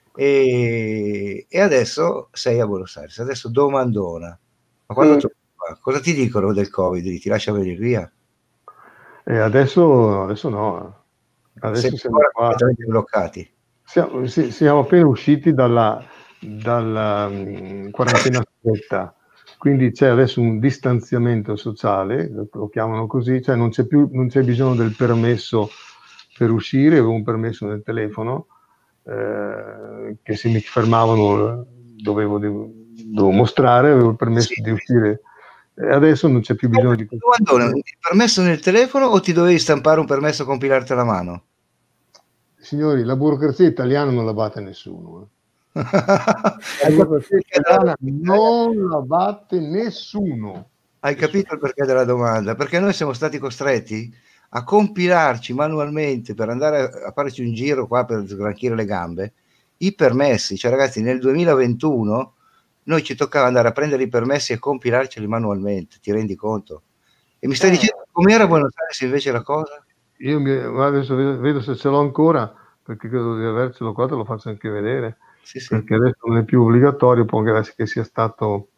e adesso sei a Buenos Aires. Adesso domandona, ma quando cosa ti dicono del Covid? Ti lascia venire via? Adesso no. Adesso siamo qua bloccati. Siamo appena usciti dalla quarantena stretta, quindi c'è adesso un distanziamento sociale, lo chiamano così, cioè non c'è bisogno del permesso per uscire, avevo un permesso nel telefono che se mi fermavano dovevo mostrare, avevo il permesso di uscire. Adesso non c'è più bisogno di questo. Il permesso nel telefono o ti dovevi stampare un permesso con pilarti la mano? Signori, la burocrazia italiana non la batte nessuno. La burocrazia italiana non la batte nessuno. Hai capito il perché della domanda? Perché noi siamo stati costretti a compilarci manualmente per andare a farci un giro qua per sgranchire le gambe i permessi. Cioè ragazzi, nel 2021 noi ci toccava andare a prendere i permessi e compilarceli manualmente, ti rendi conto? E mi stai dicendo com'era a Buenos Aires invece la cosa? Io adesso vedo se ce l'ho ancora, perché credo di avercelo qua, te lo faccio anche vedere, Sì, sì. perché adesso non è più obbligatorio, può anche che sia stato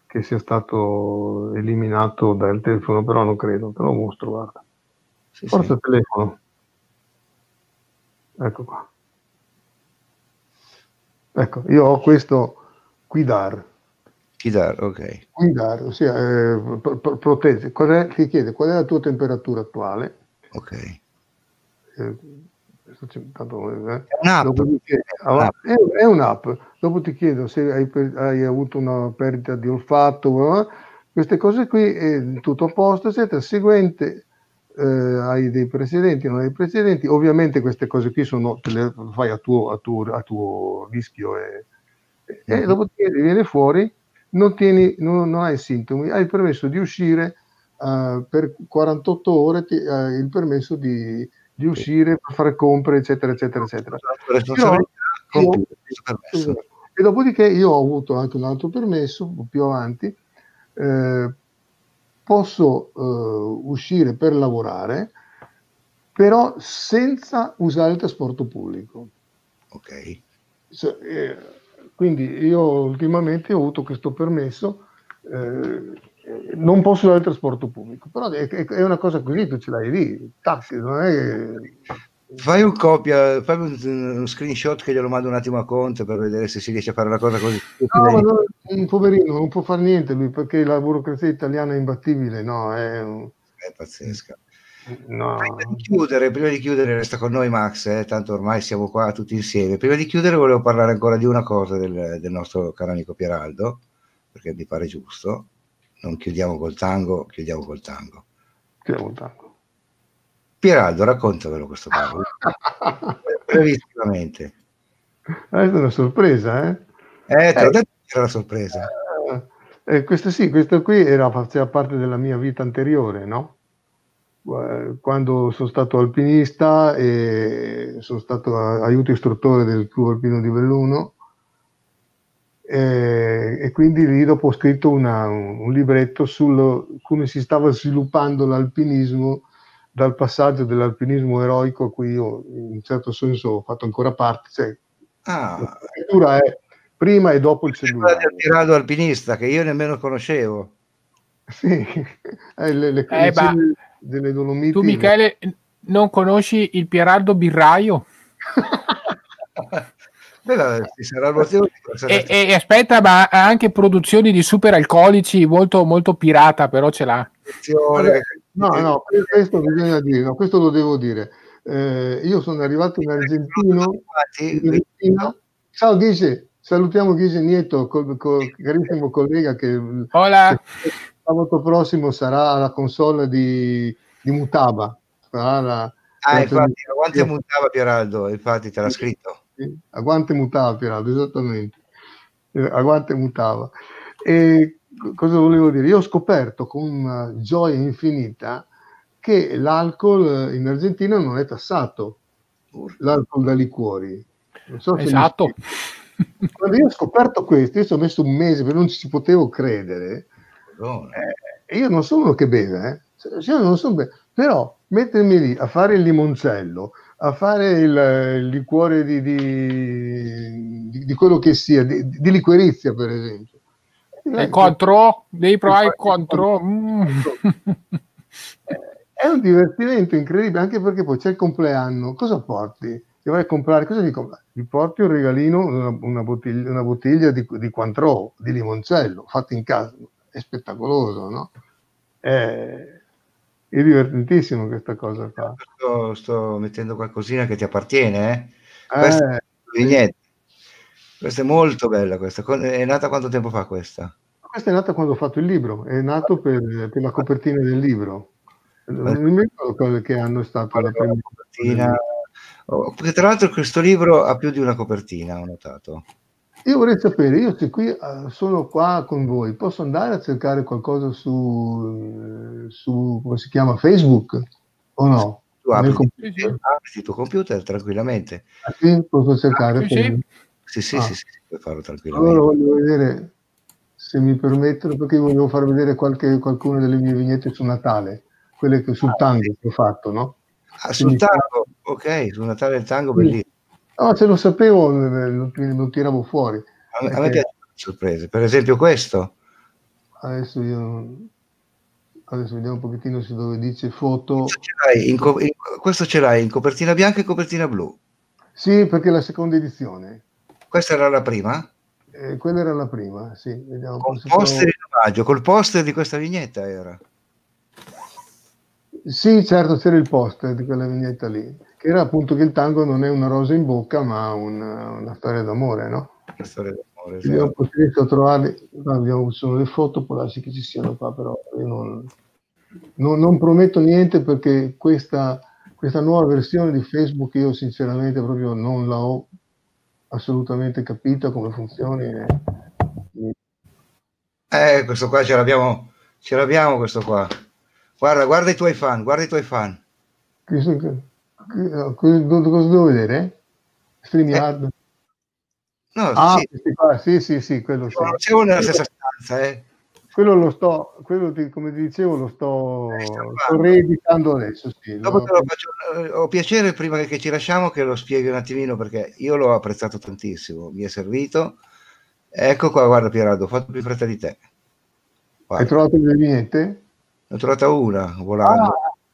eliminato dal telefono, però non credo, te lo mostro, guarda. Sì, Forse sì. il telefono. Ecco qua. Ecco, io ho questo Quidar, ok. Quidar, ossia protegge. Ti chiede qual è la tua temperatura attuale. Ok. Tanto, È un'app. dopodiché, è un'app. Dopo ti chiedo se hai avuto una perdita di olfatto, queste cose qui, tutto a posto, eccetera. Seguente, hai dei precedenti, non hai precedenti. Ovviamente queste cose qui te le fai a tuo rischio e dopodiché viene fuori, non hai sintomi, hai il permesso di uscire per 48 ore, hai il permesso di uscire per fare compere, eccetera, eccetera, eccetera. E dopodiché io ho avuto anche un altro permesso più avanti, posso uscire per lavorare, però senza usare il trasporto pubblico. Ok. Quindi io ultimamente ho avuto questo permesso, non posso usare il trasporto pubblico, però è una cosa così, tu ce l'hai lì, taxi, non è... Fai uno screenshot che glielo mando un attimo a Conte per vedere se si riesce a fare una cosa così. No, ma un poverino, non può fare niente lui, perché la burocrazia italiana è imbattibile, no? È pazzesca. No. Prima di chiudere, resta con noi Max, tanto ormai siamo qua tutti insieme. Prima di chiudere volevo parlare ancora di una cosa del nostro caro amico Pieraldo, perché mi pare giusto. Non chiudiamo col tango, chiudiamo col tango. Pieraldo, raccontavelo questo tango. Brevissimamente. È una sorpresa, te l'ho detto che era una sorpresa. Questo qui faceva parte della mia vita anteriore, no? Quando sono stato alpinista e sono stato aiuto istruttore del Club Alpino di Belluno, e quindi lì dopo ho scritto un libretto sul come si stava sviluppando l'alpinismo dal passaggio dell'alpinismo eroico a cui io in un certo senso ho fatto ancora parte, cioè la scrittura è prima e dopo il cellulare. Del Pieraldo alpinista che io nemmeno conoscevo. Sì, le delle Dolomiti. Tu Michele non conosci il Pieraldo birraio? E aspetta, ma ha anche produzioni di super alcolici molto, molto pirata, però ce l'ha. No, questo bisogna dire, no, questo lo devo dire. Io sono arrivato in Argentina. Ciao Ghise, salutiamo Ghise Nieto, carissimo collega che sabato prossimo sarà alla console di Mutaba. Infatti, aguante Mutaba Pieraldo, infatti te l'ha scritto. Aguante Mutaba Pieraldo, esattamente. Aguante Mutaba. E cosa volevo dire? Io ho scoperto con una gioia infinita che l'alcol in Argentina non è tassato, l'alcol da liquori. Non so se esatto. Quando io ho scoperto questo, io ci ho messo un mese perché non ci potevo credere. Io non sono uno che beve, non sono però mettermi lì a fare il limoncello, a fare il liquore di quello che sia, di liquerizia per esempio. Il contro, devi provare il contro. È un divertimento incredibile, anche perché poi c'è il compleanno. Cosa porti? Ti vai a comprare, cosa gli compri? Gli porti un regalino, una bottiglia di Cointreau, di limoncello, fatto in casa. È spettacoloso, no? È divertentissimo questa cosa qua. Sto mettendo qualcosina che ti appartiene, niente. Questa è molto bella. Questa è nata quanto tempo fa questa? Questa è nata quando ho fatto il libro, è nato per la copertina del libro. Non mi ricordo che anno è stato la prima copertina. Perché tra l'altro questo libro ha più di una copertina, ho notato. Io vorrei sapere, io se qui sono qua con voi, posso andare a cercare qualcosa su come si chiama, Facebook o no? Tu apri il tuo computer tranquillamente. Sì, posso cercare? Sì, puoi farlo tranquillamente. Allora voglio vedere. se mi permettono, perché volevo far vedere qualcuna delle mie vignette su Natale, quelle che sul tango che ho fatto, no? Sul tango, ok, sul Natale del tango, sì. bellissimo. No, se lo sapevo, lo tiravo fuori. A me piacciono le sorprese, per esempio questo. Adesso vediamo un pochettino se dove dice foto. Questo ce l'hai in copertina bianca e copertina blu. Sì, perché è la seconda edizione. Questa era la prima? Quella era la prima, sì. Vediamo Con poster in omaggio, col poster di questa vignetta era. Sì, certo, c'era il poster di quella vignetta lì, che era appunto che il tango non è una rosa in bocca, ma una storia d'amore, no? Una storia d'amore, Vediamo un esatto. po' se riesco a trovarli. Abbiamo solo le foto, può darsi che ci siano qua, però io non prometto niente, perché questa nuova versione di Facebook io sinceramente proprio non la ho assolutamente capita come funzioni. Questo qua ce l'abbiamo questo qua. Guarda i tuoi fan, guarda i tuoi fan. Cosa devo vedere? StreamYard? No, Ah, sì. sì, quello sì. Non siamo nella stessa stanza, Quello come ti dicevo, lo sto reeditando adesso, sì. Dopo te lo faccio, ho piacere, prima che ci lasciamo, che lo spieghi un attimino, perché io l'ho apprezzato tantissimo, mi è servito. Ecco qua, guarda Pieraldo, ho fatto più fretta di te. Guarda. Hai trovato le vignette? Ne ho trovata una, volando.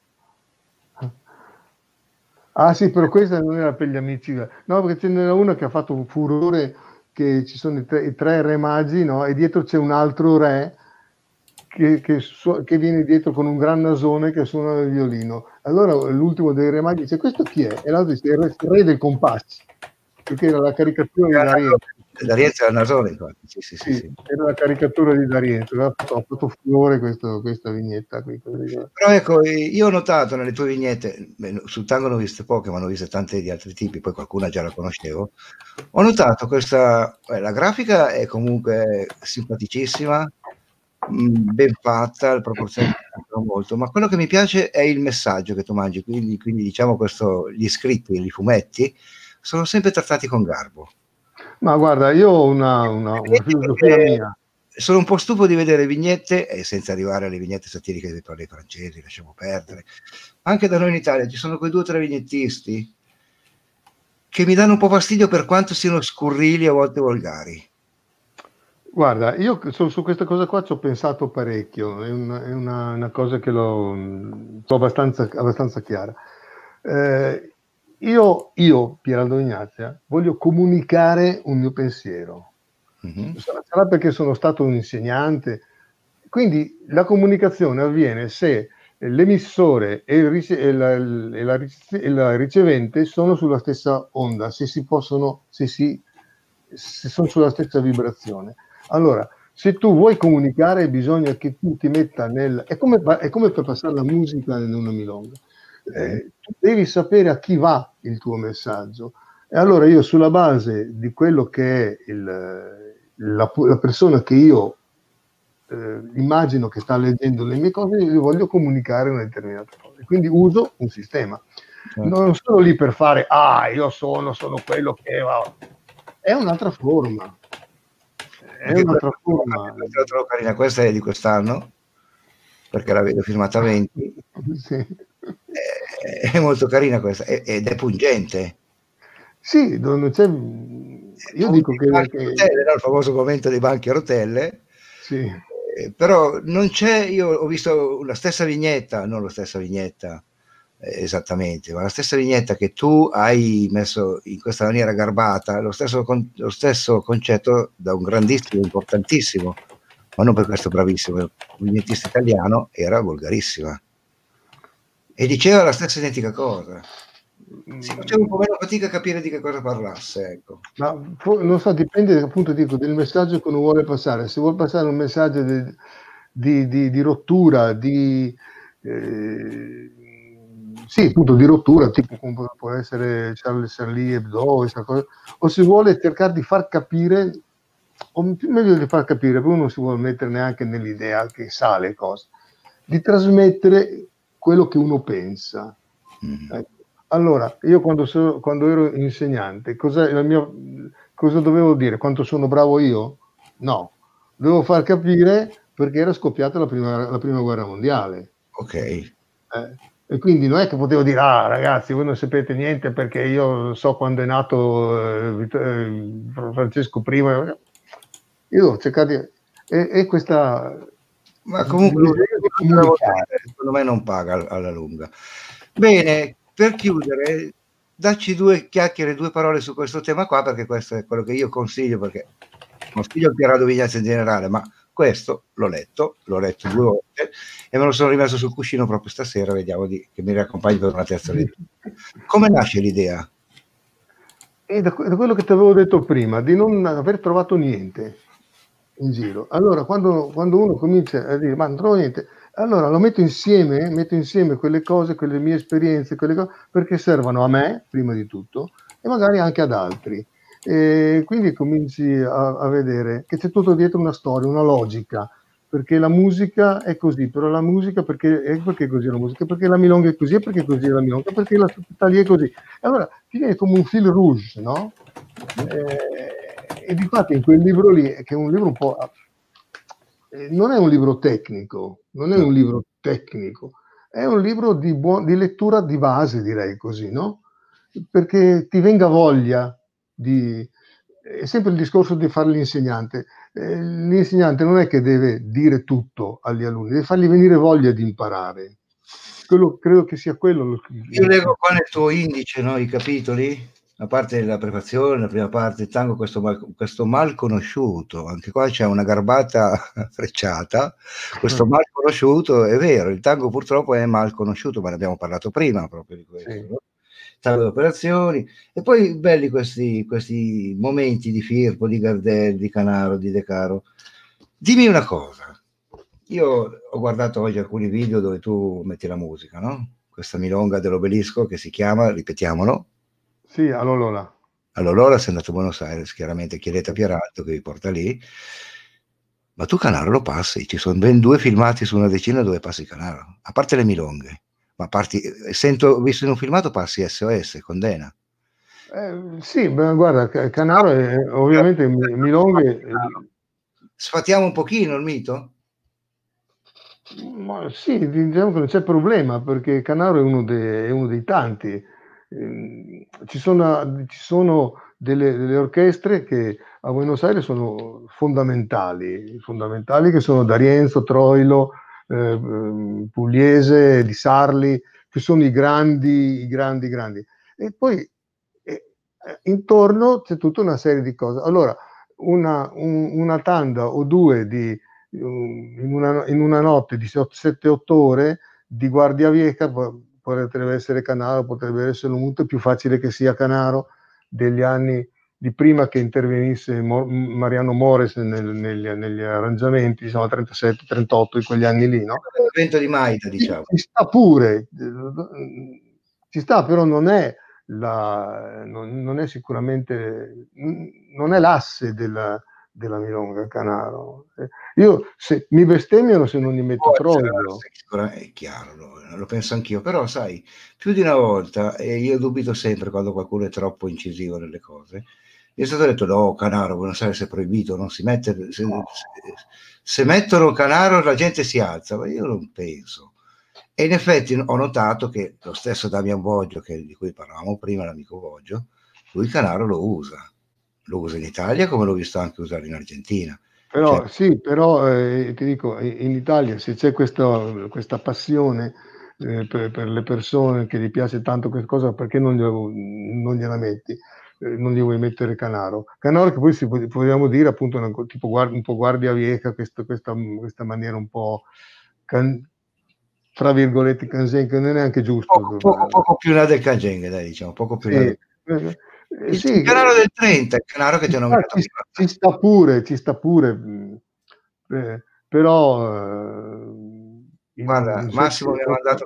Ah sì, però questa non era per gli amici. No, perché ce n'era una che ha fatto un furore, che ci sono i tre re magi, no? E dietro c'è un altro re che viene dietro con un gran nasone che suona il violino. Allora l'ultimo dei re magi dice: questo chi è? E l'altro dice: il re del compasso, perché era la caricatura di D'Arienzo. D'Arienzo era il nasone, infatti. Sì. Era la caricatura di D'Arienzo. Ha fatto furore questa vignetta qui. Però ecco, io ho notato nelle tue vignette, sul tango ne ho viste poche, ma ne ho viste tante di altri tipi, poi qualcuna già la conoscevo. Ho notato la grafica è comunque simpaticissima, ben fatta, le proporzioni molto, ma quello che mi piace è il messaggio che tu mangi, quindi diciamo gli scritti, i fumetti sono sempre trattati con garbo. Ma guarda, io ho una filosofia mia. Sono un po' stufo di vedere vignette, e senza arrivare alle vignette satiriche dei francesi, lasciamo perdere. Anche da noi in Italia ci sono quei 2 o 3 vignettisti che mi danno un po' fastidio, per quanto siano scurrili e a volte volgari. Guarda, io su questa cosa qua ci ho pensato parecchio, è una cosa che l'ho abbastanza chiara. Io, Pieraldo Ignazia, voglio comunicare un mio pensiero. Mm-hmm. Sarà perché sono stato un insegnante, quindi la comunicazione avviene se l'emissore e la ricevente sono sulla stessa onda, se sono sulla stessa vibrazione. Allora, se tu vuoi comunicare, bisogna che tu ti metta è come per passare la musica in una milonga. Tu devi sapere a chi va il tuo messaggio. E allora io, sulla base di quello che è la persona che io immagino che sta leggendo le mie cose, io voglio comunicare una determinata cosa. Quindi uso un sistema. Non sono lì per fare, io sono quello che va. È un'altra forma. La trovo carina, questa è di quest'anno, perché la vedo firmata 20. Sì. È molto carina questa, ed è pungente. Sì, non c'è. Io dico che il famoso momento dei banchi a rotelle. Sì. Però non c'è, io ho visto la stessa vignetta, non la stessa vignetta esattamente, ma la stessa vignetta che tu hai messo in questa maniera garbata, lo stesso concetto da un grandissimo, importantissimo, ma non per questo bravissimo vignettista italiano, era volgarissima e diceva la stessa identica cosa. Si faceva un po' meno fatica a capire di che cosa parlasse, ecco. Ma non so, dipende appunto, dico, del messaggio che uno vuole passare. Se vuole passare un messaggio di rottura, sì, appunto di rottura, tipo come può essere Charlie Hebdo, o si vuole cercare di far capire, o meglio di far capire, perché uno non si vuole mettere neanche nell'idea che sa le cose, di trasmettere quello che uno pensa. Ecco. Allora, io quando ero insegnante, cosa dovevo dire? Quanto sono bravo io? No. dovevo far capire perché era scoppiata la prima guerra mondiale. Ok. E quindi non è che potevo dire, ragazzi, voi non sapete niente perché io so quando è nato Francesco I. Io ho cercato e questa... Ma comunque secondo me non paga alla lunga. Bene, per chiudere, dacci 2 chiacchiere, 2 parole su questo tema qua, perché questo è quello che io consiglio, perché consiglio Pierrado Vignazzi in generale, ma questo l'ho letto 2 volte e me lo sono rimesso sul cuscino proprio stasera, vediamo che mi riaccompagni per una terza lettura. Come nasce l'idea? E da quello che ti avevo detto prima, di non aver trovato niente in giro. Allora, quando uno comincia a dire, ma non trovo niente, allora lo metto insieme quelle cose, quelle mie esperienze, quelle cose, perché servono a me, prima di tutto, e magari anche ad altri. E quindi cominci a vedere che c'è tutto dietro una storia, una logica, perché la musica è così, però la musica perché è così la musica, perché la milonga è così, perché così la milonga, perché la società lì è così. E allora ti viene come un fil rouge, no? E difatti in quel libro lì, che è un libro un po'... non è un libro tecnico, è un libro di lettura di base, direi così, no? Perché ti venga voglia di... È sempre il discorso di fare l'insegnante. L'insegnante non è che deve dire tutto agli alunni, deve fargli venire voglia di imparare. Credo che sia quello. Io leggo qua nel tuo indice, no, i capitoli, a parte la prefazione, la prima parte, il tango, questo mal conosciuto, anche qua c'è una garbata frecciata, questo mal conosciuto, è vero, il tango purtroppo è mal conosciuto, ma ne abbiamo parlato prima proprio di questo, sì. No? Tango di operazioni, e poi belli questi momenti di Firpo, di Gardel, di Canaro, di De Caro. Dimmi una cosa, io ho guardato oggi alcuni video dove tu metti la musica, no? Questa milonga dell'Obelisco che si chiama, ripetiamolo. Sì, allora. Allora sei andato a Buenos Aires, chiaramente chiedete a Pieraldo che vi porta lì, ma tu Canaro lo passi, ci sono ben 2 filmati su una decina dove passi Canaro, a parte le milonghe, ma visto in un filmato passi SOS, Condena. Sì, guarda, Canaro è ovviamente milonghe... Sfatiamo un pochino il mito? Ma sì, diciamo che non c'è problema perché Canaro è uno dei tanti. Ci sono delle orchestre che a Buenos Aires sono fondamentali che sono D'Arienzo, Troilo, Pugliese, Di Sarli, che sono i grandi. E poi intorno c'è tutta una serie di cose. Allora, una tanda o 2 in una notte di 7-8 ore di Guardia Vieja potrebbe essere Canaro, potrebbe essere molto più facile che sia Canaro degli anni di prima che intervenisse Mariano Mores negli arrangiamenti, diciamo 37-38, in quegli anni lì, no? L'evento di Maita, diciamo. Ci sta pure, però non è sicuramente, non è l'asse della milonga Canaro. Io mi bestemmiano se non gli metto Troilo. È chiaro, lo penso anch'io, però sai, più di una volta, e io dubito sempre quando qualcuno è troppo incisivo nelle cose, mi è stato detto no, Canaro, Buenos Aires è proibito, non si mette, se mettono Canaro la gente si alza, ma io non penso. E in effetti ho notato che lo stesso Damian Boggio, di cui parlavamo prima, l'amico Boggio, lui Canaro lo usa in Italia come l'ho visto anche usare in Argentina. Però sì, però ti dico, in Italia se c'è questa passione per le persone che gli piace tanto questa cosa, perché non gliela metti? Non gli vuoi mettere Canaro che poi vogliamo dire appunto tipo un po' Guardia Vieja, questa maniera un po' tra virgolette canzone, che non è neanche giusto, poco più là del Canzone, dai, diciamo, poco più là il Canaro del 30, il Canaro che ti ho nominato ci sta pure, però guarda, Massimo mi ha mandato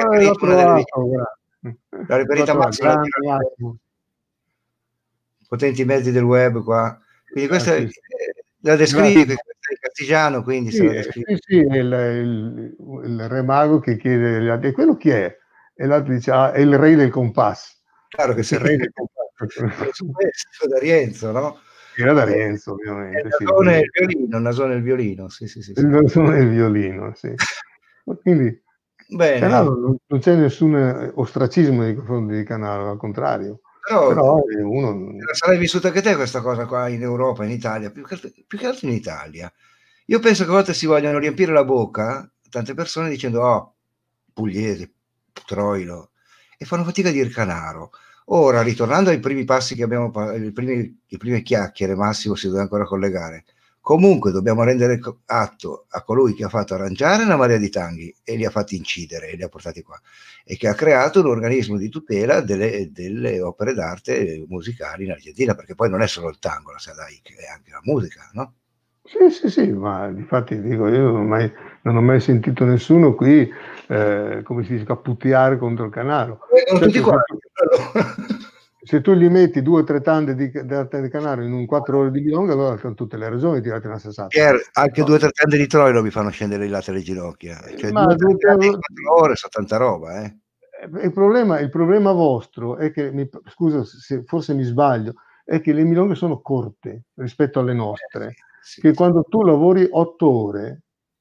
la riferita Massimo, potenti mezzi del web qua, quindi questa la descrivi, questa è in castigiano, quindi se la descrivi. Sì, il re mago che chiede agli altri, e quello chi è? E l'altro dice, è il re del compasso. Claro che sì, il re del compasso. Su D'Arienzo, no? Era da Renzo, ovviamente. Il nasone e il violino, sì. Il nasone e il violino, sì. Quindi Bene. Canaro, non c'è nessun ostracismo nei confronti di Canaro, al contrario. Però uno... Sarai vissuta anche te questa cosa qua in Europa, in Italia, più che altro in Italia. Io penso che a volte si vogliono riempire la bocca, tante persone, dicendo Pugliese, Troilo, e fanno fatica a dire Canaro. Ora, ritornando ai primi passi che abbiamo, le prime chiacchiere, Massimo si deve ancora collegare. Comunque dobbiamo rendere atto a colui che ha fatto arrangiare una marea di tanghi e li ha fatti incidere e li ha portati qua, e che ha creato un organismo di tutela delle opere d'arte musicali in Argentina, perché poi non è solo il tango, la Sadaic, è anche la musica, no? Sì, ma infatti dico, io non ho mai sentito nessuno qui, come si dice, cappucciare contro il Canaro. Tutti quanti. Se tu gli metti 2 o 3 tande di Canaro in un 4 ore di milonga, allora hanno tutte le ragioni di tirare una sassata. Anche 2 o 3 tande di Troilo mi fanno scendere i latte alle ginocchia. Cioè, 2 o 3 tande in 4 ore sono tanta roba, Il problema vostro è che, scusa se forse mi sbaglio, è che le milonghe sono corte rispetto alle nostre, che quando tu lavori 8 ore,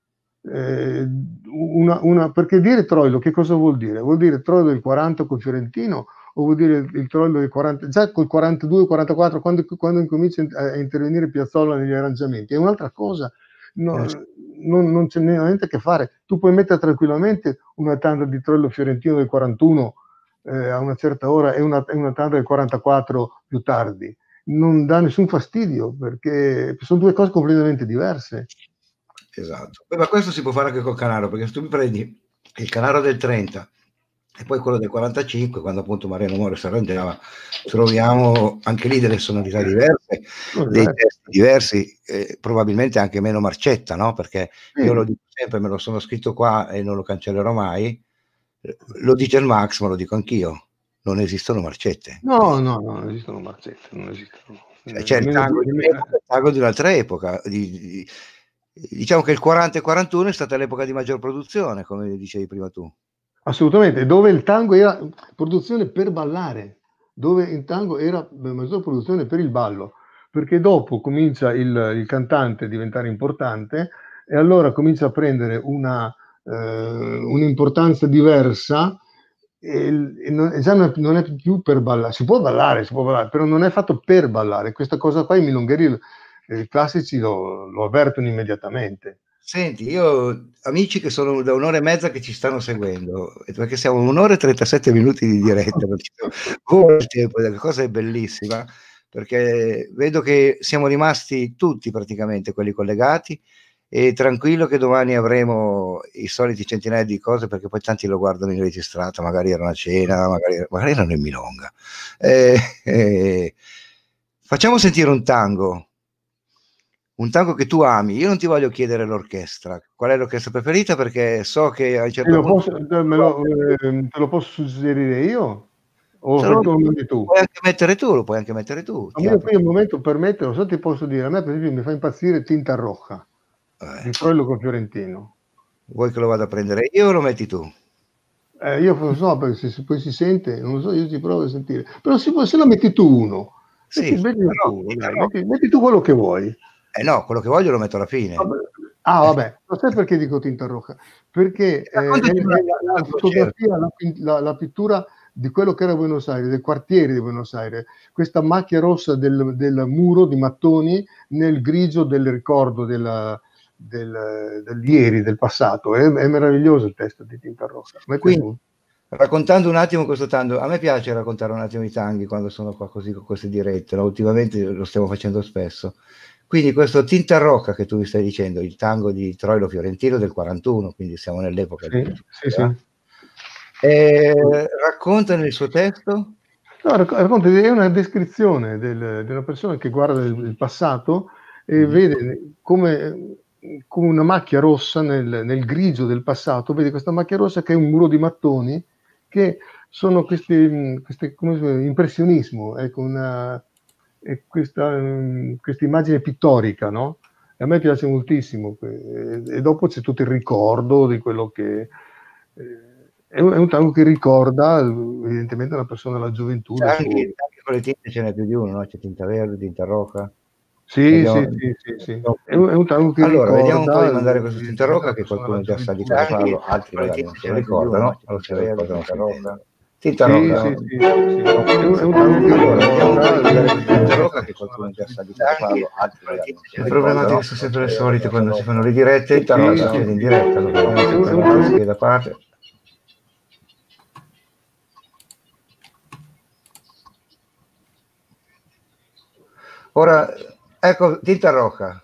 perché dire Troilo che cosa vuol dire? Vuol dire Troilo del 40 col fiorentino, o vuol dire il Troilo del 40, già col 42, 44, quando incomincia a intervenire Piazzolla negli arrangiamenti, è un'altra cosa. Non c'è niente a che fare. Tu puoi mettere tranquillamente una tanda di Troilo fiorentino del 41 a una certa ora e una tanda del 44 più tardi. Non dà nessun fastidio, perché sono 2 cose completamente diverse. Esatto. Ma questo si può fare anche col Canaro, perché se tu mi prendi il Canaro del 30 e poi quello del 45, quando appunto Mariano Mores si arrangiava, troviamo anche lì delle sonorità diverse, dei testi diversi, probabilmente anche meno marcetta, no? Perché io lo dico sempre, me lo sono scritto qua e non lo cancellerò mai, lo dice il Max, ma lo dico anch'io, non esistono marcette. No, non esistono marcette, non esistono. C'è il tango di un'epoca, il tango di un'altra epoca. Diciamo che il 40 e 41 è stata l'epoca di maggior produzione, come dicevi prima tu. Assolutamente, dove il tango era produzione per ballare, dove il tango era maggior produzione per il ballo, perché dopo comincia il cantante a diventare importante e allora comincia a prendere un'importanza diversa e già non è più per ballare. Si può ballare, però non è fatto per ballare. Questa cosa qua i milongheri classici lo avvertono immediatamente. Senti, io amici che sono da 1 ora e mezza che ci stanno seguendo, perché siamo 1 ora e 37 minuti di diretta, il tempo, la cosa è bellissima, perché vedo che siamo rimasti tutti praticamente quelli collegati, e tranquillo che domani avremo i soliti centinaia di cose, perché poi tanti lo guardano in registrato, magari erano a cena, magari erano in milonga. Facciamo sentire un tango che tu ami. Io non ti voglio chiedere l'orchestra, qual è l'orchestra preferita, perché so che a un certo punto te lo posso suggerire io? O lo tu? puoi anche mettere tu, lo puoi anche mettere tu. A me qui al momento per metterlo, so ti posso dire, a me per esempio mi fa impazzire Tinta Roja di Troilo con Fiorentino. Vuoi che lo vada a prendere io o lo metti tu? Io non so, perché se poi si sente, non lo so, io ci provo a sentire. Però se lo metti tu uno, sì, metti tu quello che vuoi. No, quello che voglio lo metto alla fine. Vabbè, non sai perché dico Tinta Roja? Perché la fotografia, la pittura di quello che era Buenos Aires, del quartiere di Buenos Aires, questa macchia rossa del muro di mattoni nel grigio del ricordo del ieri, del passato. È meraviglioso il testo di Tinta Roja. Quindi, raccontando un attimo questo tango, a me piace raccontare un attimo i tanghi quando sono qua così con queste dirette, no? Ultimamente lo stiamo facendo spesso. Quindi questo Tinta Roja che tu mi stai dicendo, il tango di Troilo Fiorentino del 41, quindi siamo nell'epoca sì. Racconta il suo testo? No, racconta, è una descrizione di una persona che guarda il passato e vede come una macchia rossa nel grigio del passato, vede questa macchia rossa che è un muro di mattoni, che sono questi come si dice, impressionismo, ecco, questa immagine pittorica, no? E a me piace moltissimo, e dopo c'è tutto il ricordo di quello che è un tango che ricorda evidentemente una persona della gioventù. Anche con le tinte ce n'è più di uno, no? C'è tinta verde, tinta roja. Sì, sì, sì, sì, sì. È un tango che allora, vediamo un po' di ricorda mandare questo Tintarocca che qualcuno già sa di farlo, altri magari non se lo ricordano, o se lo ricordano sentendolo. Tintarocca. Sì, sì, sì, sì. È un tango che Allora, vediamo un po' di mandare questo ricorda Tintarocca che qualcuno già sa di farlo, altri magari non se lo ricordano. Le problematiche sono sempre le solite quando si fanno le dirette, Tintarocca si vede in diretta, allora vediamo se Tintarocca si vede da parte. Ora, ecco, Tintarocca.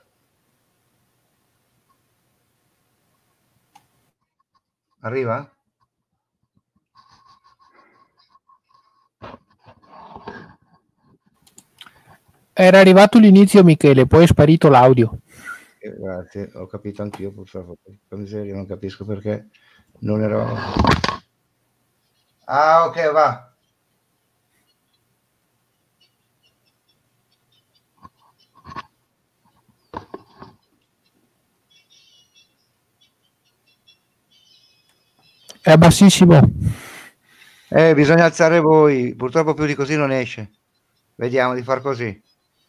Arriva? Era arrivato l'inizio, Michele, poi è sparito l'audio. Grazie, ho capito anch'io, purtroppo. Per miseria, non capisco perché non eravamo. Ah, ok, va. È bassissimo. Bisogna alzare voi, purtroppo più di così non esce. Vediamo di far così.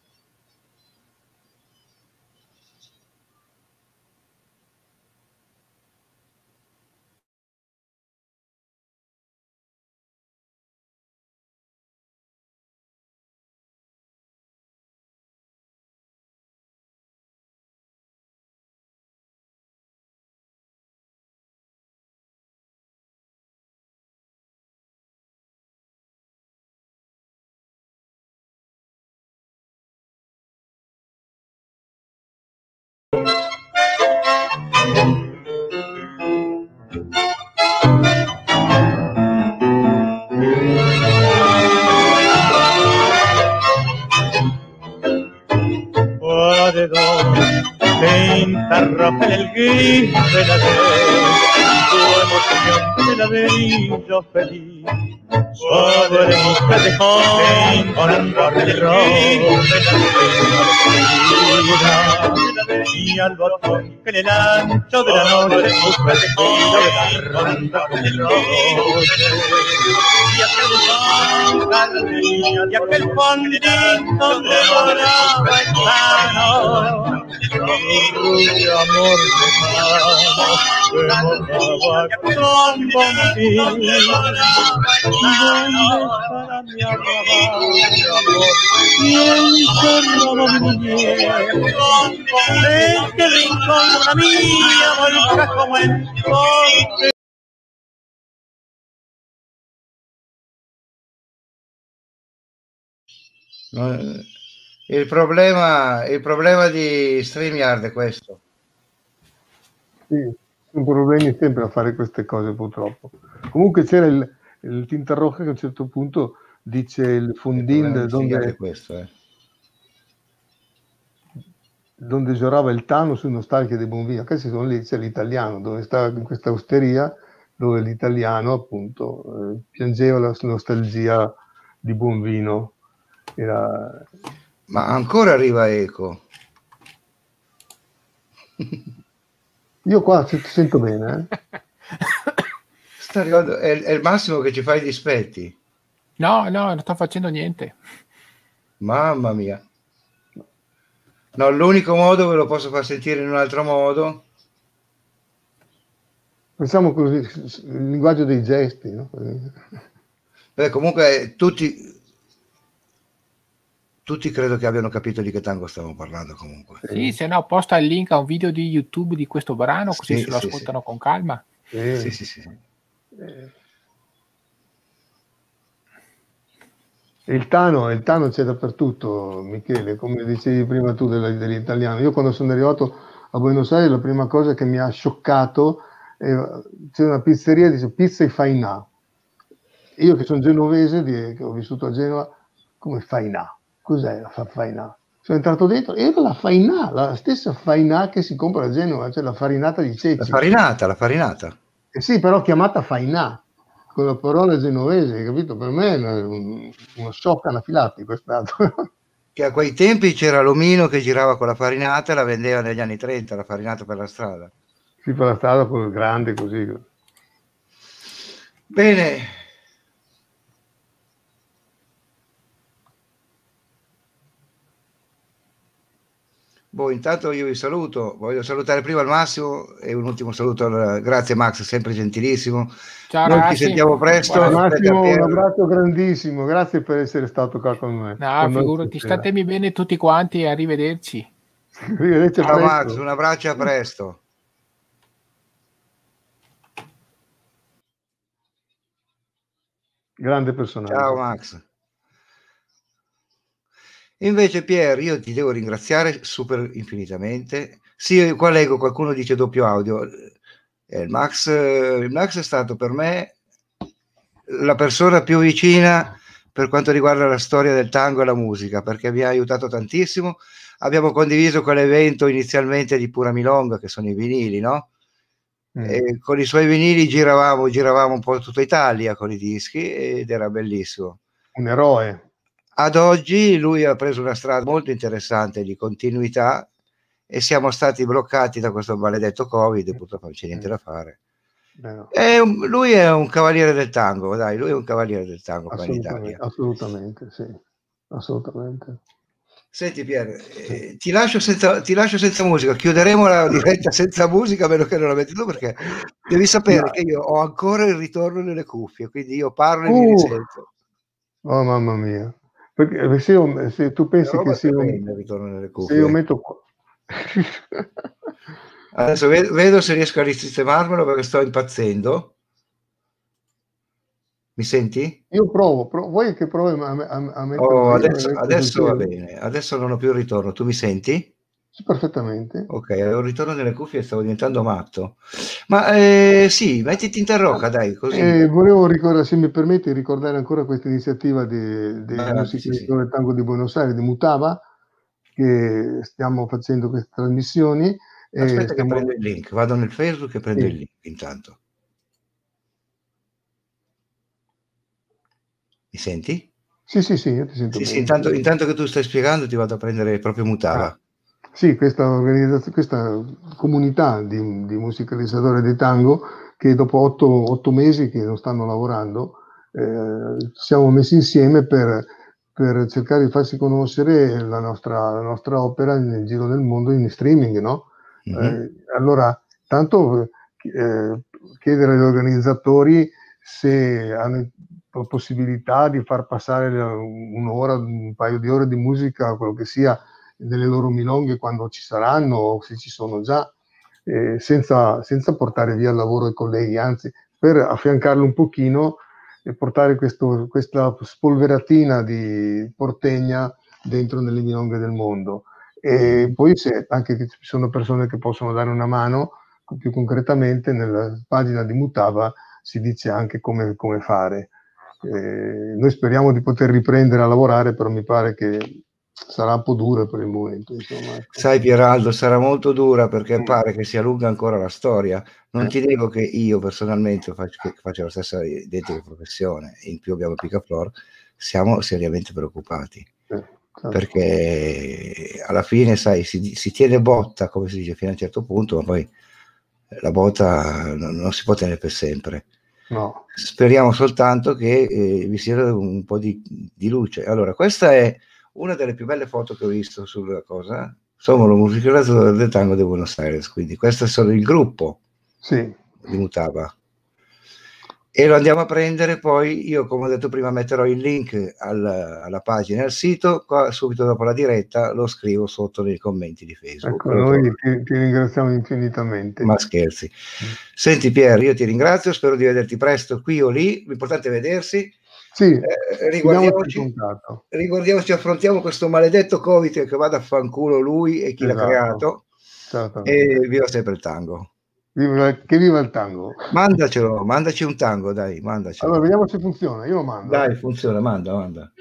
De dos Tintarroca en el gris de la tu emoción de ladrillo feliz. Sobre mi callejón con un gris y al botón que en el ancho de la noche su perdido de la ronda con el roche. Y aquel jardín y aquel fondín donde moraba el sano, mi rubio amor lejano, me mojaba con bombín. ¿Dónde estará mi arrabal? ¿Quién cerraba mi niñez? ¿En qué rincón una mía volca como el monte? Il problema di StreamYard è questo. Sì, sono problemi sempre a fare queste cose purtroppo. Comunque c'era il Tintarocca che a un certo punto dice il fondin donde giorava il Tano su Nostalgia di Bonvino. Che sono lì, c'è l'italiano, dove sta in questa osteria, dove l'italiano appunto piangeva la nostalgia di Bonvino. Ma ancora arriva eco. Io qua ti sento bene. Sta arrivando, è il massimo che ci fai i dispetti. No, non sto facendo niente. Mamma mia. No, l'unico modo ve lo posso far sentire in un altro modo. Pensiamo così, il linguaggio dei gesti, no? Beh, comunque tutti credo che abbiano capito di che tango stiamo parlando comunque. Sì, se no posta il link a un video di YouTube di questo brano, così se lo ascoltano con calma. Sì. Il Tano c'è dappertutto, Michele, come dicevi prima tu dell'italiano. Io quando sono arrivato a Buenos Aires la prima cosa che mi ha scioccato c'è una pizzeria che dice pizza e fainà. Io che sono genovese, che ho vissuto a Genova, come fainà? Cos'è la fainà? Sono entrato dentro e era la fainà, la stessa fainà che si compra a Genova, cioè la farinata di ceci. La farinata. Sì, però chiamata fainà, con la parola genovese, capito? Per me è uno shock anafilattico è stato. Che a quei tempi c'era l'omino che girava con la farinata e la vendeva negli anni 30, la farinata per la strada. Sì, per la strada con il grande così. Bene. Boh, intanto io vi saluto, voglio salutare prima il Massimo e un ultimo saluto, grazie Max, sempre gentilissimo. Ciao Noi ci ragazzi. sentiamo presto. Buona- Aspetta, Massimo, un Pier. abbraccio grandissimo, grazie per essere stato qua con me. No, con noi figurati, stasera. statemi bene tutti quanti e arrivederci. Arrivederci a Ciao presto. Max, un abbraccio e a presto. Grande personaggio. Ciao Max. Invece Pier, io ti devo ringraziare super infinitamente. Sì, qua leggo, qualcuno dice doppio audio. Il Max è stato per me la persona più vicina per quanto riguarda la storia del tango e la musica, perché mi ha aiutato tantissimo. Abbiamo condiviso quell'evento inizialmente di Pura Milonga, che sono i vinili, no? E con i suoi vinili giravamo un po' tutta Italia con i dischi ed era bellissimo. Un eroe. Ad oggi lui ha preso una strada molto interessante di continuità e siamo stati bloccati da questo maledetto Covid e purtroppo non c'è niente da fare. Lui è un cavaliere del tango, dai, lui è un cavaliere del tango qua in Italia. Assolutamente, sì, assolutamente. Senti Pier, ti lascio senza musica, chiuderemo la diretta senza musica, a meno che non la metti tu, perché devi sapere che io ho ancora il ritorno nelle cuffie, quindi io parlo e mi risento. Oh mamma mia, perché se tu pensi che se io metto qua adesso vedo se riesco a risistemarmelo perché sto impazzendo. Mi senti? Io provo, vuoi che provi a metterlo? Oh, adesso va bene, adesso non ho più il ritorno, tu mi senti? Sì, perfettamente. Ok, avevo il ritorno nelle cuffie e stavo diventando matto. Ma sì, mettiti in terrocca, dai, così. Volevo ricordare, se mi permetti, ricordare ancora questa iniziativa dei musicisti del tango di Buenos Aires, di Mutava, che stiamo facendo queste trasmissioni. Aspetta che prendo il link, vado nel Facebook e prendo il link intanto. Mi senti? Sì, io ti sento bene. Sì, intanto che tu stai spiegando ti vado a prendere proprio Mutava. Sì, questa comunità di musicalizzatori di tango che dopo 8 mesi che non stanno lavorando, siamo messi insieme per cercare di farsi conoscere la nostra opera nel giro del mondo in streaming, no? Allora, tanto chiedere agli organizzatori se hanno possibilità di far passare un'ora, un paio di ore di musica, quello che sia, delle loro milonghe quando ci saranno o se ci sono già, senza portare via il lavoro ai colleghi, anzi per affiancarlo un pochino e portare questa spolveratina di Portegna dentro nelle milonghe del mondo. E poi se anche ci sono persone che possono dare una mano, più concretamente nella pagina di Mutava si dice anche come fare. Noi speriamo di poter riprendere a lavorare, però mi pare che sarà un po' dura per il momento, insomma. Sai Pieraldo, sarà molto dura perché pare che sia lunga ancora la storia. Non ti dico che io personalmente faccio la stessa identica professione, in più abbiamo Picaflor, siamo seriamente preoccupati. Perché alla fine, sai, si tiene botta, come si dice, fino a un certo punto, ma poi la botta non si può tenere per sempre. No. Speriamo soltanto che vi sia un po' di luce. Allora, questa è una delle più belle foto che ho visto sulla cosa. Sono lo musicalizzatore del tango di Buenos Aires, quindi questo è solo il gruppo di Mutava. E lo andiamo a prendere, poi io, come ho detto prima, metterò il link alla pagina e al sito, qua subito dopo la diretta lo scrivo sotto nei commenti di Facebook. Ecco, noi ti ringraziamo infinitamente. Ma scherzi. Senti Pier, io ti ringrazio, spero di vederti presto qui o lì, l'importante è vedersi. Sì, riguardiamoci, affrontiamo questo maledetto Covid, che vada a fanculo lui e chi l'ha creato. E viva sempre il tango. Che viva il tango. Mandaci un tango, dai, mandacelo. Allora, vediamo se funziona, io lo mando. Dai, funziona, manda.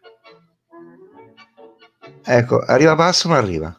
Ecco, arriva basso ma arriva.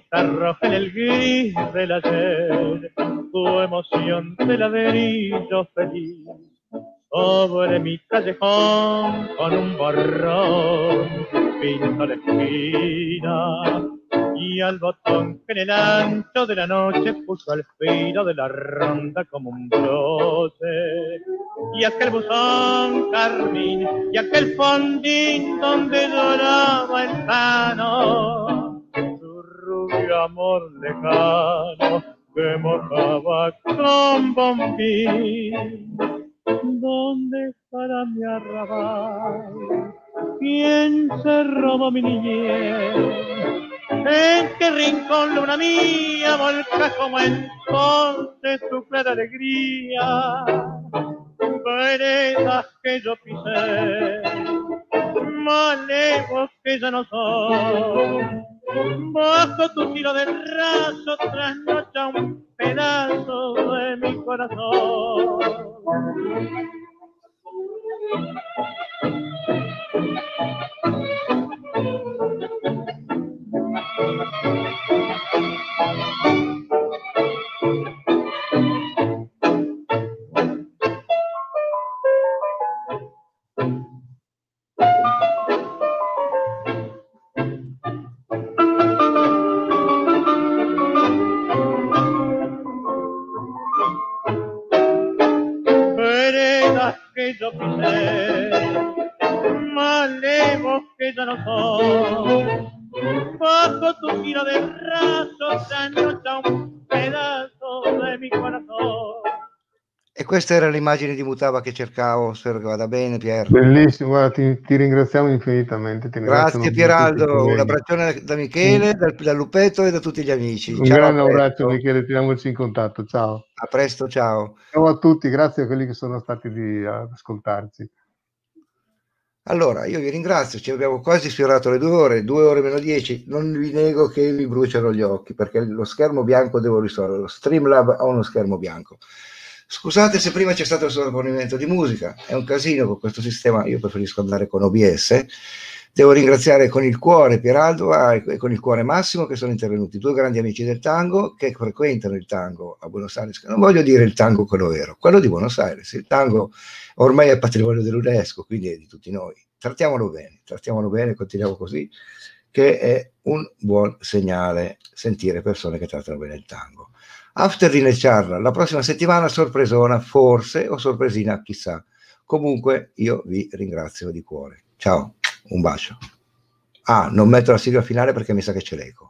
te arroja en el gris del ayer, tu emoción te la verillo feliz. Sobre mi callejón con un borrón pinto la esquina y al botón que en el ancho de la noche puso al filo de la ronda como un broche. Y aquel buzón carmín y aquel fondín donde lloraba el cano, su rubio amor lejano que mojaba con bombín. ¿Dónde estará mi arrabal? ¿Quién se robó mi niñez? ¿En qué rincón luna mía volca como entonces tu clara alegría? Veredas que yo pisé, malevos que ya no son, bajo tu tiro de raso trasnocha un pedazo de mi corazón. Veredas que yo pisé, malevos que ya no son, bajo tu tiro de raso trasnocha un pedazo de mi corazón. E questa era l'immagine di Mutava che cercavo, spero che vada bene, Pier. Bellissimo, guarda, ti ringraziamo infinitamente. Grazie Pieraldo, un abbraccione da Michele, da Lupetto e da tutti gli amici. Un Ciao, grande abbraccio Michele, teniamoci in contatto, ciao. A presto, ciao. Ciao a tutti, grazie a quelli che sono stati lì ad ascoltarci. Allora, io vi ringrazio, ci abbiamo quasi sfiorato le 2 ore, 2 ore meno 10, non vi nego che mi bruciano gli occhi, perché lo schermo bianco devo risolvere, lo Streamlab ha uno schermo bianco. Scusate se prima c'è stato il sovrapponimento di musica, è un casino con questo sistema, io preferisco andare con OBS. Devo ringraziare con il cuore Pieraldo e con il cuore Massimo che sono intervenuti, 2 grandi amici del tango che frequentano il tango a Buenos Aires. Non voglio dire il tango quello vero, quello di Buenos Aires. Il tango ormai è patrimonio dell'UNESCO, quindi è di tutti noi. Trattiamolo bene, continuiamo così, che è un buon segnale sentire persone che trattano bene il tango. After Dinner Charla, la prossima settimana sorpresona, forse, o sorpresina, chissà. Comunque io vi ringrazio di cuore. Ciao, un bacio. Ah, non metto la sigla finale perché mi sa che c'è l'eco.